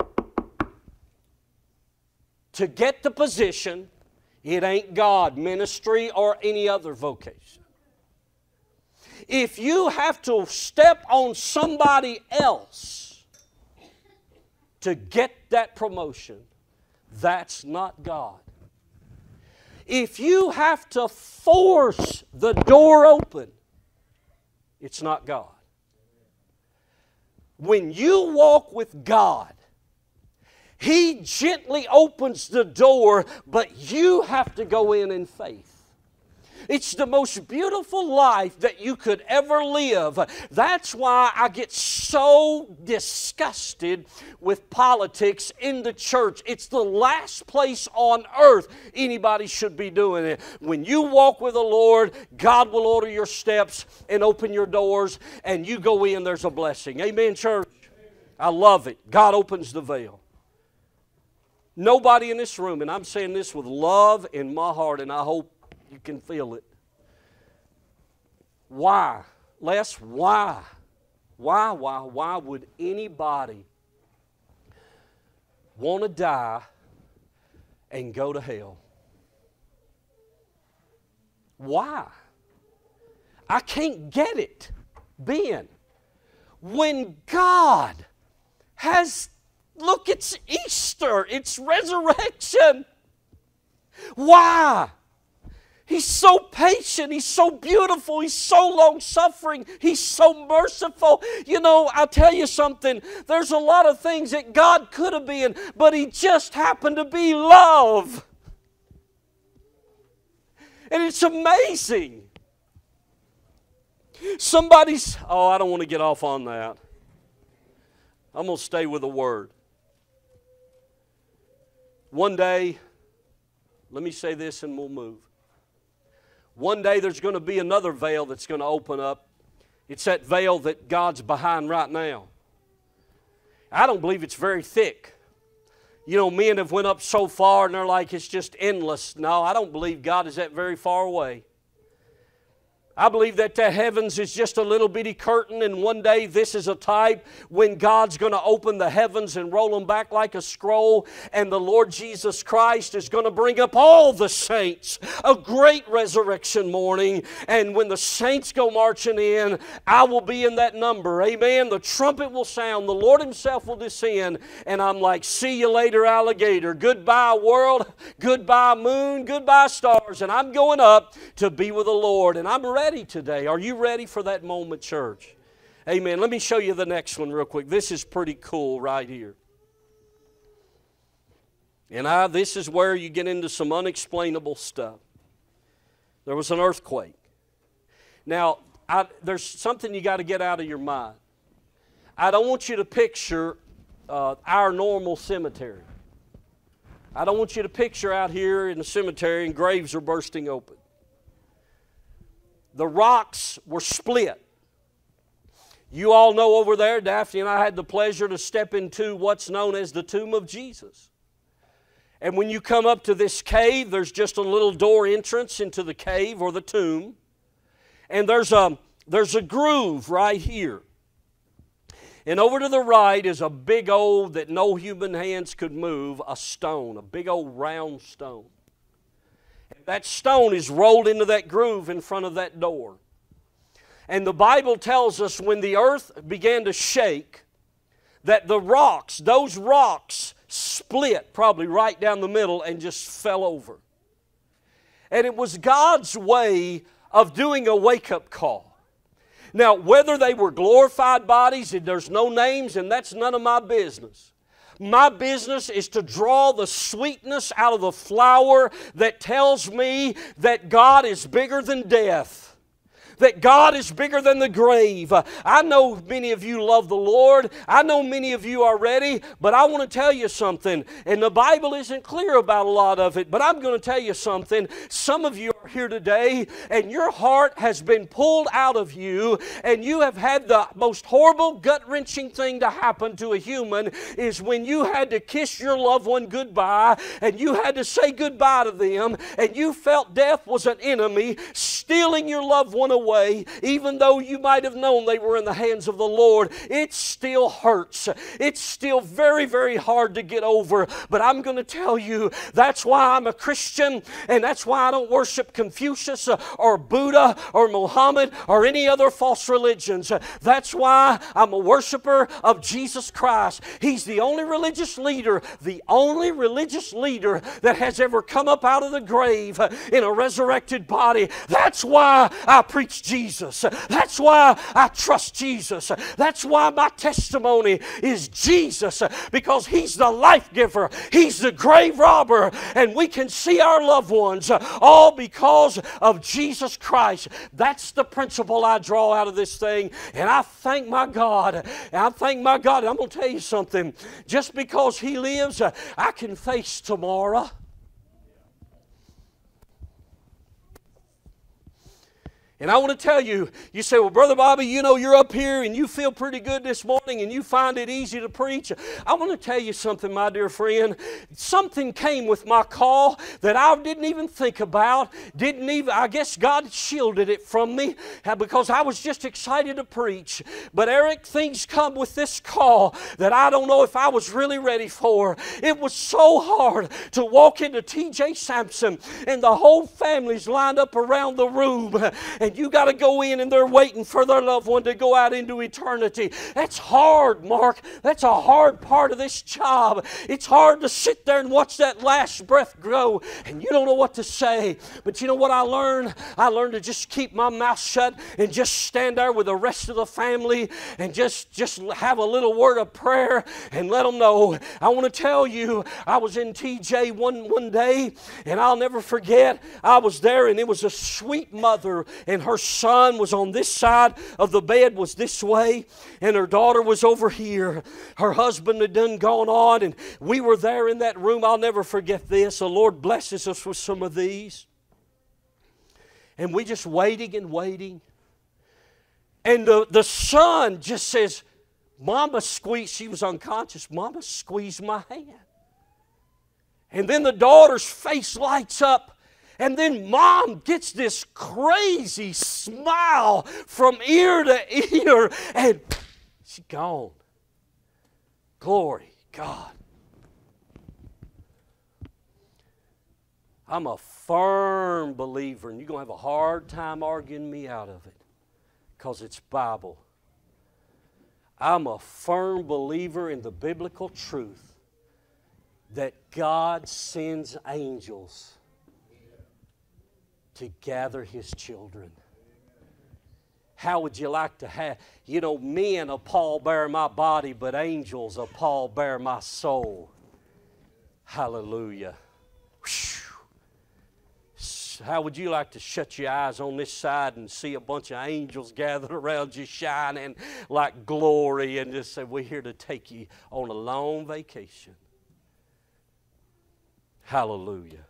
to get the position, it ain't God, ministry, or any other vocation. If you have to step on somebody else to get that promotion, that's not God. If you have to force the door open, it's not God. When you walk with God, He gently opens the door, but you have to go in faith. It's the most beautiful life that you could ever live. That's why I get so disgusted with politics in the church. It's the last place on earth anybody should be doing it. When you walk with the Lord, God will order your steps and open your doors, and you go in, there's a blessing. Amen, church? I love it. God opens the veil. Nobody in this room, and I'm saying this with love in my heart, and I hope you can feel it. Why? Les, why? Why would anybody want to die and go to hell? Why? I can't get it. Ben, when God has, look, it's Easter, it's resurrection. Why? He's so patient. He's so beautiful. He's so long-suffering. He's so merciful. You know, I'll tell you something. There's a lot of things that God could have been, but He just happened to be love. And it's amazing. I don't want to get off on that. I'm going to stay with the Word. One day, let me say this and we'll move. One day there's going to be another veil that's going to open up. It's that veil that God's behind right now. I don't believe it's very thick. You know, men have went up so far and they're like, it's just endless. No, I don't believe God is that very far away. I believe that the heavens is just a little bitty curtain, and one day this is a type when God's going to open the heavens and roll them back like a scroll, and the Lord Jesus Christ is going to bring up all the saints, a great resurrection morning, and when the saints go marching in, I will be in that number. Amen. The trumpet will sound, the Lord Himself will descend, and I'm like, see you later, alligator. Goodbye, world. Goodbye, moon. Goodbye, stars. And I'm going up to be with the Lord, and I'm ready today. Are you ready for that moment, church? Amen. Let me show you the next one real quick. This is pretty cool right here. And this is where you get into some unexplainable stuff. There was an earthquake. Now, there's something you got to get out of your mind. I don't want you to picture our normal cemetery. I don't want you to picture out here in the cemetery and graves are bursting open. The rocks were split. You all know over there, Daphne and I had the pleasure to step into what's known as the tomb of Jesus. And when you come up to this cave, there's just a little door entrance into the cave or the tomb. And there's a groove right here. And over to the right is a big old, that no human hands could move, a stone, a big old round stone. And that stone is rolled into that groove in front of that door. And the Bible tells us when the earth began to shake, that the rocks, those rocks split probably right down the middle and just fell over. And it was God's way of doing a wake-up call. Now, whether they were glorified bodies, and there's no names, and that's none of my business. My business is to draw the sweetness out of the flower that tells me that God is bigger than death. That God is bigger than the grave. I know many of you love the Lord. I know many of you are ready, but I want to tell you something. And the Bible isn't clear about a lot of it, but I'm going to tell you something. Some of you are here today, and your heart has been pulled out of you, and you have had the most horrible, gut-wrenching thing to happen to a human is when you had to kiss your loved one goodbye, and you had to say goodbye to them, and you felt death was an enemy stealing your loved one away. Even though you might have known they were in the hands of the Lord, it still hurts. It's still very, very hard to get over. But I'm going to tell you, that's why I'm a Christian, and that's why I don't worship Confucius or Buddha or Muhammad or any other false religions. That's why I'm a worshiper of Jesus Christ. He's the only religious leader that has ever come up out of the grave in a resurrected body. That's why I preach Jesus. That's why I trust Jesus. That's why my testimony is Jesus, because He's the life giver. He's the grave robber, and we can see our loved ones all because of Jesus Christ. That's the principle I draw out of this thing, and I thank my God. I'm going to tell you something. Just because He lives, I can face tomorrow. And I want to tell you, you say, well, Brother Bobby, you know, you're up here and you feel pretty good this morning and you find it easy to preach. I want to tell you something, my dear friend. Something came with my call that I didn't even think about. I guess God shielded it from me because I was just excited to preach. But Eric, things come with this call that I don't know if I was really ready for. It was so hard to walk into T.J. Sampson and the whole family's lined up around the room, and you got to go in and they're waiting for their loved one to go out into eternity. That's hard, Mark. That's a hard part of this job. It's hard to sit there and watch that last breath go, and you don't know what to say. But you know what I learned? I learned to just keep my mouth shut and just stand there with the rest of the family and just have a little word of prayer and let them know. I want to tell you, I was in TJ one day, and I'll never forget, I was there, and it was a sweet mother, and her son was on this side of the bed, was this way, and her daughter was over here. Her husband had done gone on, and we were there in that room. I'll never forget this. The Lord blesses us with some of these. And we just waiting and waiting. And the son just says, Mama squeezed, she was unconscious, Mama squeezed my hand. And then the daughter's face lights up. And then Mom gets this crazy smile from ear to ear, and she's gone. Glory God. I'm a firm believer, and you're going to have a hard time arguing me out of it because it's Bible. I'm a firm believer in the biblical truth that God sends angels to gather His children. How would you like to have, men will pallbear my body, but angels will pallbear my soul. Hallelujah. How would you like to shut your eyes on this side and see a bunch of angels gathered around you shining like glory and just say, we're here to take you on a long vacation. Hallelujah.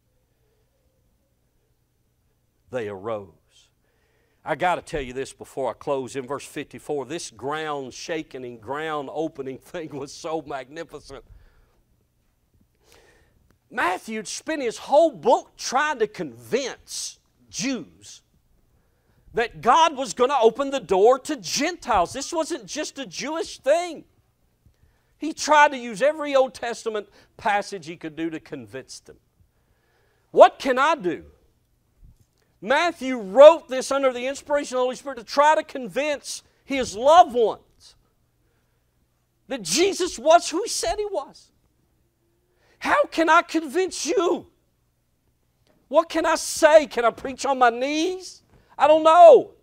They arose. I got to tell you this before I close. In verse 54, this ground shaking and ground opening thing was so magnificent. Matthew spent his whole book trying to convince Jews that God was going to open the door to Gentiles. This wasn't just a Jewish thing. He tried to use every Old Testament passage he could do to convince them. What can I do? Matthew wrote this under the inspiration of the Holy Spirit to try to convince his loved ones that Jesus was who he said he was. How can I convince you? What can I say? Can I preach on my knees? I don't know.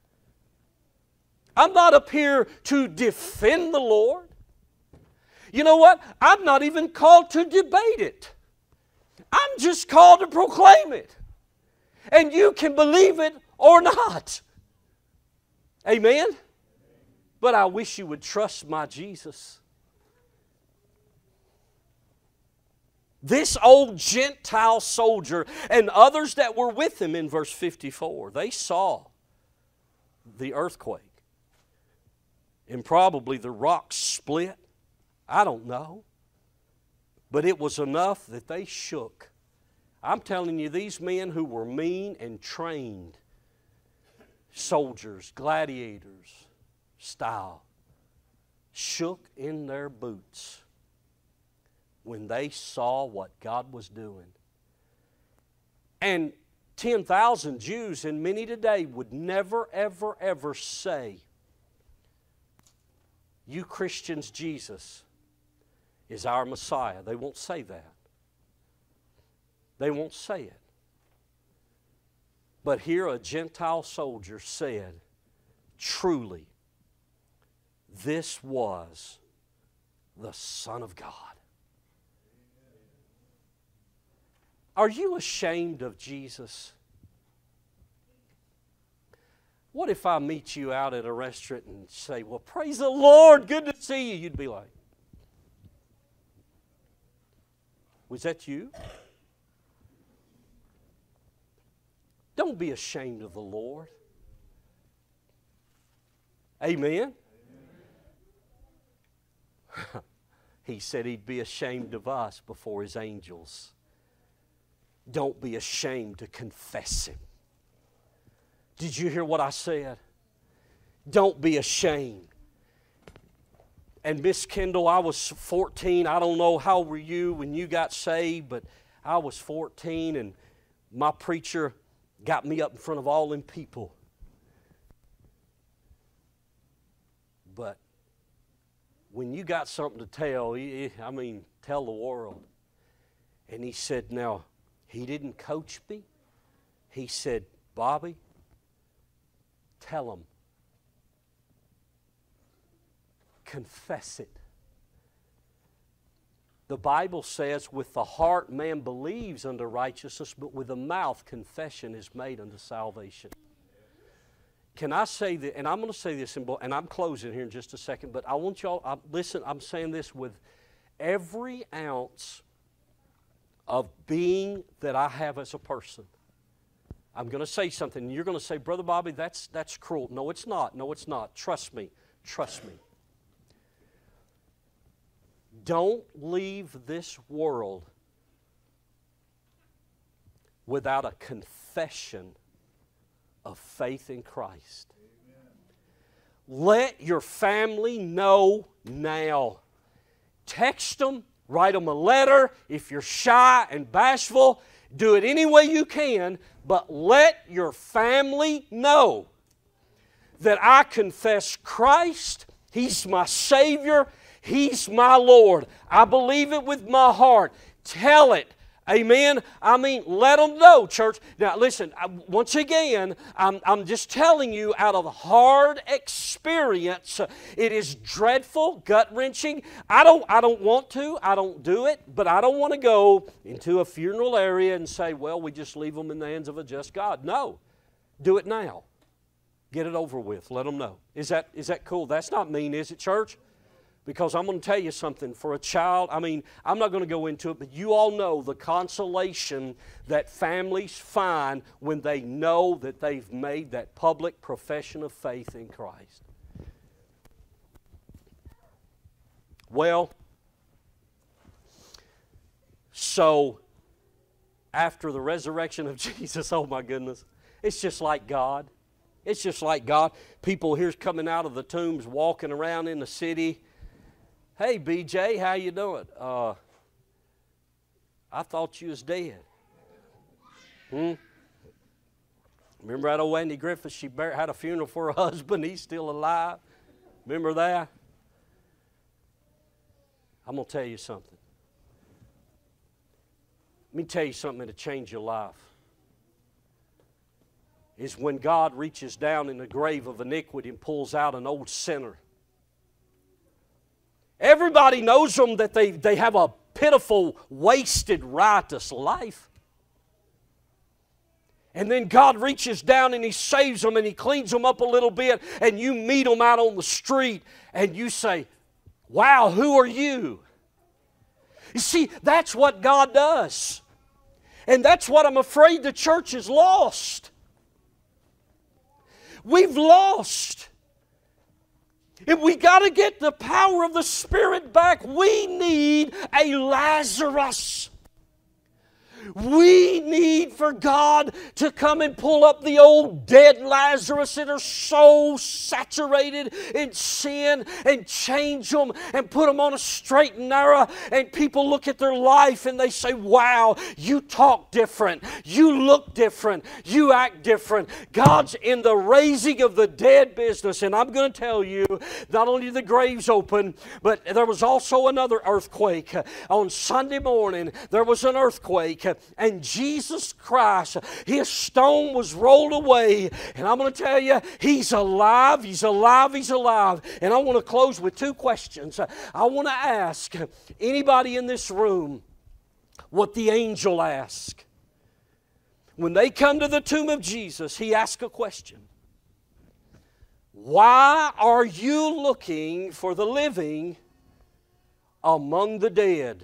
I'm not up here to defend the Lord. You know what? I'm not even called to debate it. I'm just called to proclaim it. And you can believe it or not. Amen? But I wish you would trust my Jesus. This old Gentile soldier and others that were with him in verse 54, they saw the earthquake. And probably the rocks split. I don't know. But it was enough that they shook. I'm telling you, these men who were mean and trained soldiers, gladiators style, shook in their boots when they saw what God was doing. And 10,000 Jews, and many today, would never, ever, ever say, "You Christians, Jesus is our Messiah." They won't say that. They won't say it. But here a Gentile soldier said, truly, this was the Son of God. Are you ashamed of Jesus? What if I meet you out at a restaurant and say, "Well, praise the Lord, good to see you." You'd be like, "Was that you?" Don't be ashamed of the Lord. Amen? He said He'd be ashamed of us before His angels. Don't be ashamed to confess Him. Did you hear what I said? Don't be ashamed. And Miss Kendall, I was 14. I don't know how were you when you got saved, but I was 14 and my preacher got me up in front of all them people. But when you got something to tell, tell the world. And he said, now, he didn't coach me. He said, "Bobby, tell them. Confess it." The Bible says, with the heart man believes unto righteousness, but with the mouth confession is made unto salvation. Can I say that, and I'm going to say this, and I'm closing here in just a second, but I want y'all, listen, I'm saying this with every ounce of being that I have as a person. I'm going to say something, and you're going to say, "Brother Bobby, that's cruel." No, it's not. No, it's not. Trust me. Trust me. Don't leave this world without a confession of faith in Christ. Amen. Let your family know now. Text them, write them a letter. If you're shy and bashful, do it any way you can, but let your family know that I confess Christ. He's my Savior. He's my Lord. I believe it with my heart. Tell it. Amen? Let them know, church. Now, listen, once again, I'm just telling you out of hard experience, it is dreadful, gut-wrenching. I don't want to. I don't do it. But I don't want to go into a funeral area and say, "Well, we just leave them in the hands of a just God." No. Do it now. Get it over with. Let them know. Is that cool? That's not mean, is it, church? Because I'm going to tell you something. For a child, I'm not going to go into it, but you all know the consolation that families find when they know that they've made that public profession of faith in Christ. Well, So, after the resurrection of Jesus, oh my goodness, it's just like God. It's just like God. People here's coming out of the tombs, walking around in the city. Hey, BJ, how you doing? I thought you was dead. Remember that old Andy Griffith? She had a funeral for her husband. He's still alive. Remember that? I'm going to tell you something. Let me tell you something that'll change your life. Is when God reaches down in the grave of iniquity and pulls out an old sinner. Everybody knows them that they have a pitiful, wasted, riotous life. And then God reaches down and He saves them and He cleans them up a little bit, and you meet them out on the street and you say, wow, who are you? You see, that's what God does. And that's what I'm afraid the church has lost. We've lost. If we got to get the power of the Spirit back, we need a Lazarus. We need for God to come and pull up the old dead Lazarus that are so saturated in sin and change them and put them on a straight and narrow. And people look at their life and they say, wow, you talk different. You look different. You act different. God's in the raising of the dead business. And I'm going to tell you, not only the graves open, but there was also another earthquake. On Sunday morning, there was an earthquake. And Jesus Christ, His stone was rolled away. And I'm going to tell you, He's alive, He's alive, He's alive. And I want to close with two questions. I want to ask anybody in this room what the angel asked. When they come to the tomb of Jesus, he asked a question. Why are you looking for the living among the dead?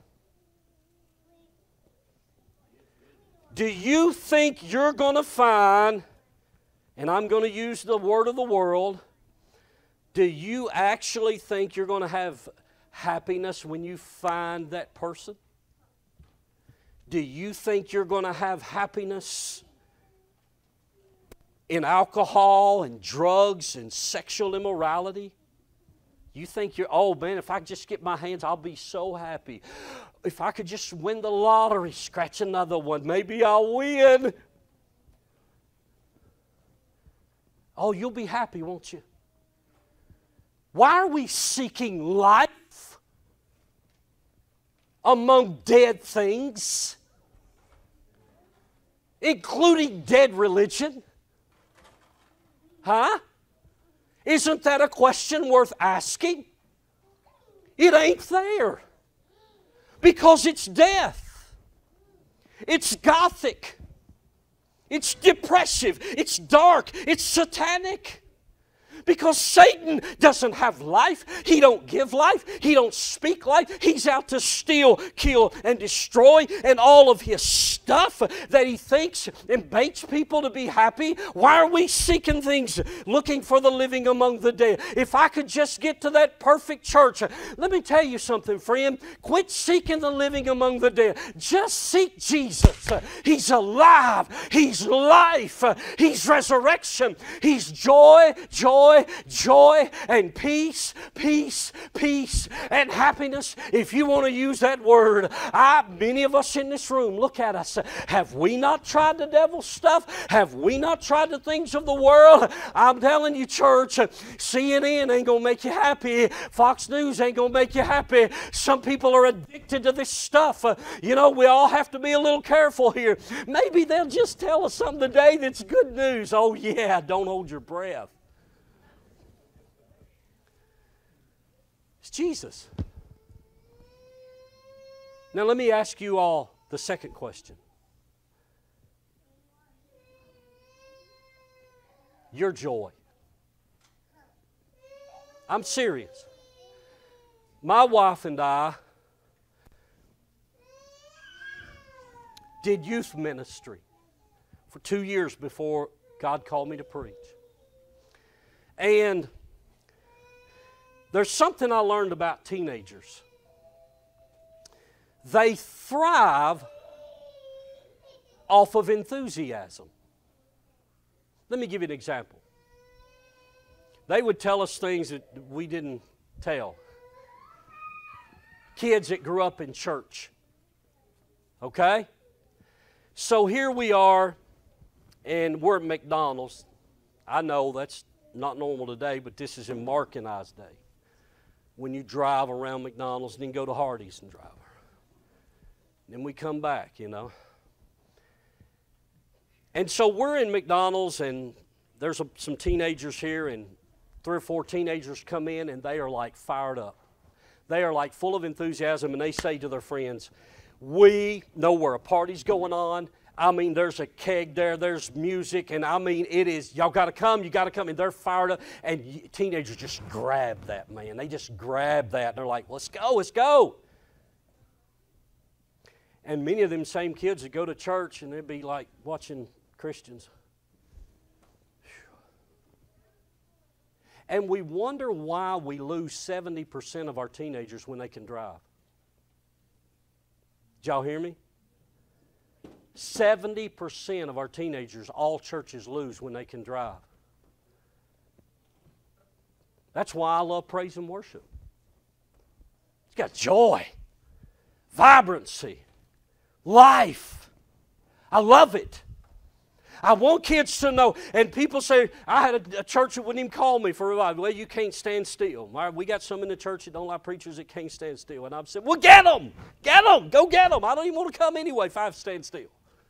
Do you think you're going to find, and I'm going to use the word of the world, do you actually think you're going to have happiness when you find that person? Do you think you're going to have happiness in alcohol and drugs and sexual immorality? You think you're, oh man, if I just get my hands, I'll be so happy. If I could just win the lottery, scratch another one, maybe I'll win. Oh, you'll be happy, won't you? Why are we seeking life among dead things, including dead religion? Huh? Isn't that a question worth asking? It ain't there. Because it's death. It's gothic. It's depressive. It's dark. It's satanic. Because Satan doesn't have life. He don't give life. He don't speak life. He's out to steal, kill, and destroy. And all of his stuff that he thinks and baits people to be happy. Why are we seeking things, looking for the living among the dead? If I could just get to that perfect church. Let me tell you something, friend. Quit seeking the living among the dead. Just seek Jesus. He's alive. He's life. He's resurrection. He's joy, joy, joy, and peace, peace, peace, and happiness. If you want to use that word, many of us in this room, look at us. Have we not tried the devil's stuff? Have we not tried the things of the world? I'm telling you, church, CNN ain't going to make you happy. Fox News ain't going to make you happy. Some people are addicted to this stuff. We all have to be a little careful here. Maybe they'll just tell us something today that's good news. Oh yeah, don't hold your breath. It's Jesus. Now let me ask you all the second question. Your joy. I'm serious. My wife and I did youth ministry for 2 years before God called me to preach. And there's something I learned about teenagers. they thrive off of enthusiasm. Let me give you an example. They would tell us things that we didn't tell. Kids that grew up in church. Okay? So here we are, and we're at McDonald's. I know that's not normal today, but this is in Mark and I's day. When you drive around McDonald's and then go to Hardee's and drive. Then we come back, you know. And so we're in McDonald's, and there's some teenagers here, and 3 or 4 teenagers come in, and they are like fired up. They are like full of enthusiasm, and they say to their friends, we know where a party's going on. I mean, there's a keg there, there's music, and I mean, it is, y'all got to come, you got to come. And they're fired up, and teenagers just grab that, man. They just grab that, and they're like, let's go, let's go. And many of them same kids that go to church, and they'd be like watching Christians. And we wonder why we lose 70% of our teenagers when they can drive. Did y'all hear me? 70% of our teenagers, all churches lose when they can drive. That's why I love praise and worship. It's got joy, vibrancy, life. I love it. I want kids to know. And people say, I had a church that wouldn't even call me for revival. Well, you can't stand still. All right, we got some in the church that don't like preachers that can't stand still. And I've said, well, get them. Get them. Go get them. I don't even want to come anyway if I have to stand still.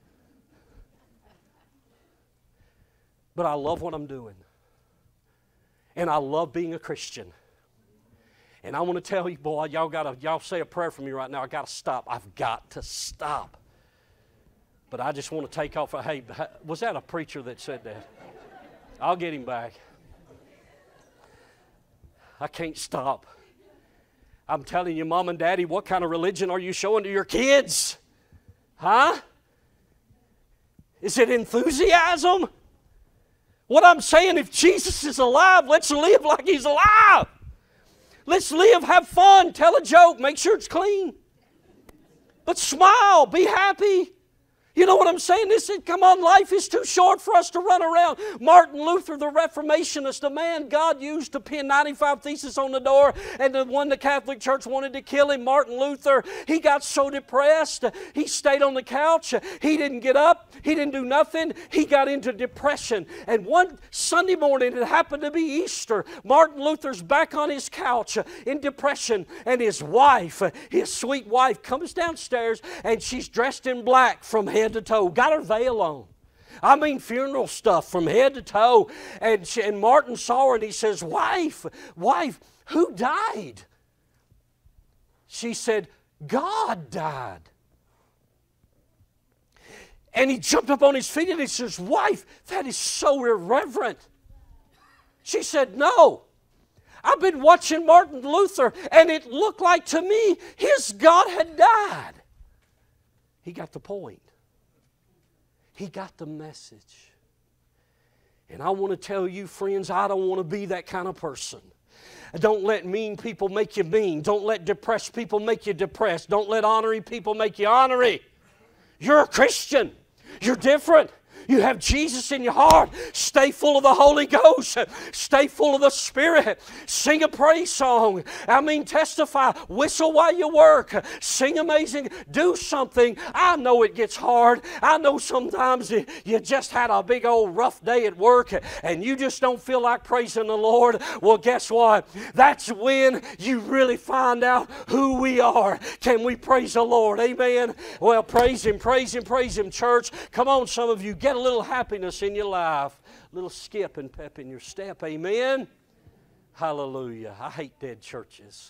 But I love what I'm doing. And I love being a Christian. And I want to tell you, boy, y'all say a prayer for me right now. I got to stop. I've got to stop. But I just want to take off. Hey, was that a preacher that said that? I'll get him back. I can't stop. I'm telling you, Mom and Daddy, what kind of religion are you showing to your kids? Huh? Is it enthusiasm? What I'm saying, if Jesus is alive, let's live like He's alive. Let's live, have fun, tell a joke, make sure it's clean. But smile, be happy. You know what I'm saying? Come on, life is too short for us to run around. Martin Luther, the Reformationist, the man God used to pin 95 Theses on the door, and the one the Catholic Church wanted to kill him, Martin Luther, he got so depressed, he stayed on the couch, he didn't get up, he didn't do nothing, he got into depression. And one Sunday morning, it happened to be Easter, Martin Luther's back on his couch in depression, and his wife, his sweet wife, comes downstairs, and she's dressed in black from head to toe, got her veil on. I mean funeral stuff from head to toe. And Martin saw her and he says, wife, who died? She said, God died. And he jumped up on his feet and he says, wife, that is so irreverent. She said, no. I've been watching Martin Luther and it looked like to me his God had died. He got the point. He got the message. And I want to tell you, friends, I don't want to be that kind of person. Don't let mean people make you mean. Don't let depressed people make you depressed. Don't let honorary people make you honorary. You're a Christian. You're different. You have Jesus in your heart. Stay full of the Holy Ghost. Stay full of the Spirit. Sing a praise song. Testify. Whistle while you work. Sing amazing. Do something. I know it gets hard. I know sometimes you just had a big old rough day at work and you just don't feel like praising the Lord. Well, guess what? That's when you really find out who we are. Can we praise the Lord? Amen. Well, praise Him, praise Him, praise Him, church. Come on, some of you, get a little happiness in your life, a little skip and pep in your step. Amen. Hallelujah. I hate dead churches.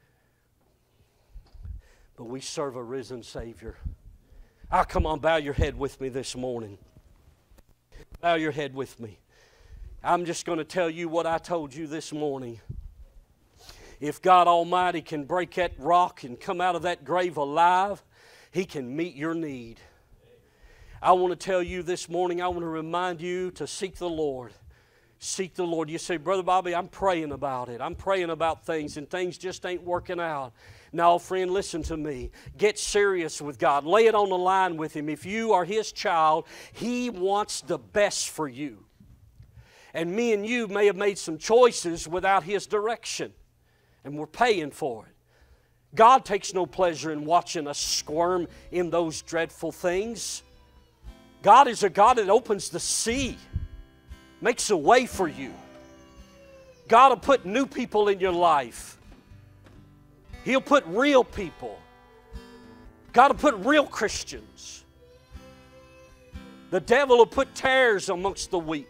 But we serve a risen Savior. Come on, bow your head with me this morning. Bow your head with me. I'm just going to tell you what I told you this morning. If God Almighty can break that rock and come out of that grave alive, He can meet your need. I want to tell you this morning, I want to remind you to seek the Lord. Seek the Lord. You say, Brother Bobby, I'm praying about it. I'm praying about things and things just ain't working out. No, friend, listen to me. Get serious with God. Lay it on the line with Him. If you are His child, He wants the best for you. And me and you may have made some choices without His direction, and we're paying for it. God takes no pleasure in watching us squirm in those dreadful things. God is a God that opens the sea, makes a way for you. God will put new people in your life. He'll put real people. God will put real Christians. The devil will put tares amongst the wheat.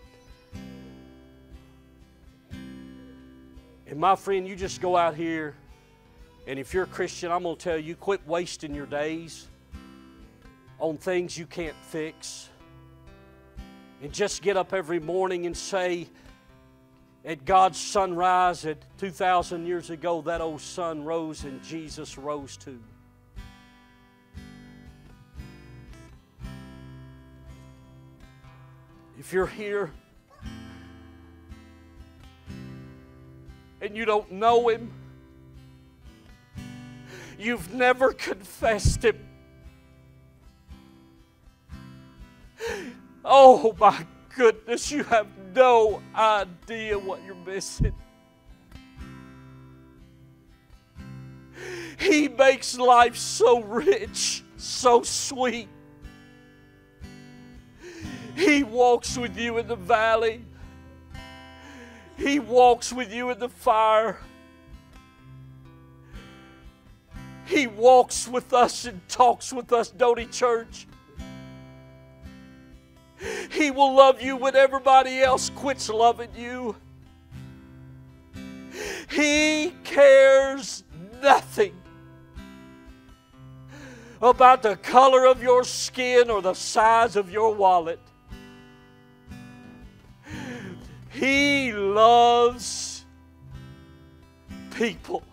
And my friend, you just go out here, and if you're a Christian, I'm going to tell you, quit wasting your days on things you can't fix. And just get up every morning and say, at God's sunrise at 2,000 years ago, that old sun rose and Jesus rose too. If you're here and you don't know Him, you've never confessed Him, oh my goodness, you have no idea what you're missing. He makes life so rich, so sweet. He walks with you in the valley. He walks with you in the fire. He walks with us and talks with us, don't He, church? He will love you when everybody else quits loving you. He cares nothing about the color of your skin or the size of your wallet. He loves people.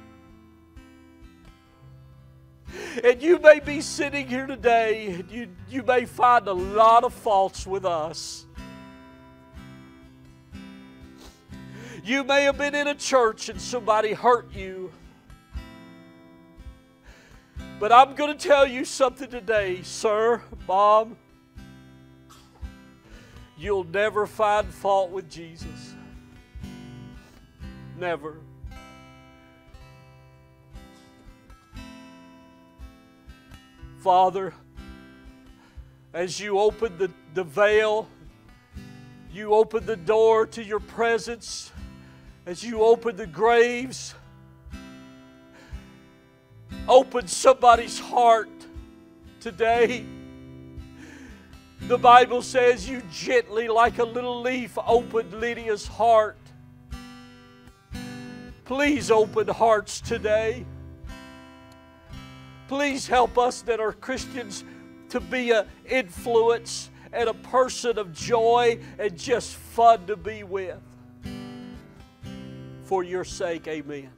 And you may be sitting here today and you may find a lot of faults with us. You may have been in a church and somebody hurt you. But I'm going to tell you something today, sir, Mom. You'll never find fault with Jesus. Never. Father, as you open the veil, you open the door to your presence, as you open the graves, open somebody's heart today. The Bible says you gently, like a little leaf, opened Lydia's heart. Please open hearts today. Please help us that are Christians to be an influence and a person of joy and just fun to be with. For your sake, amen.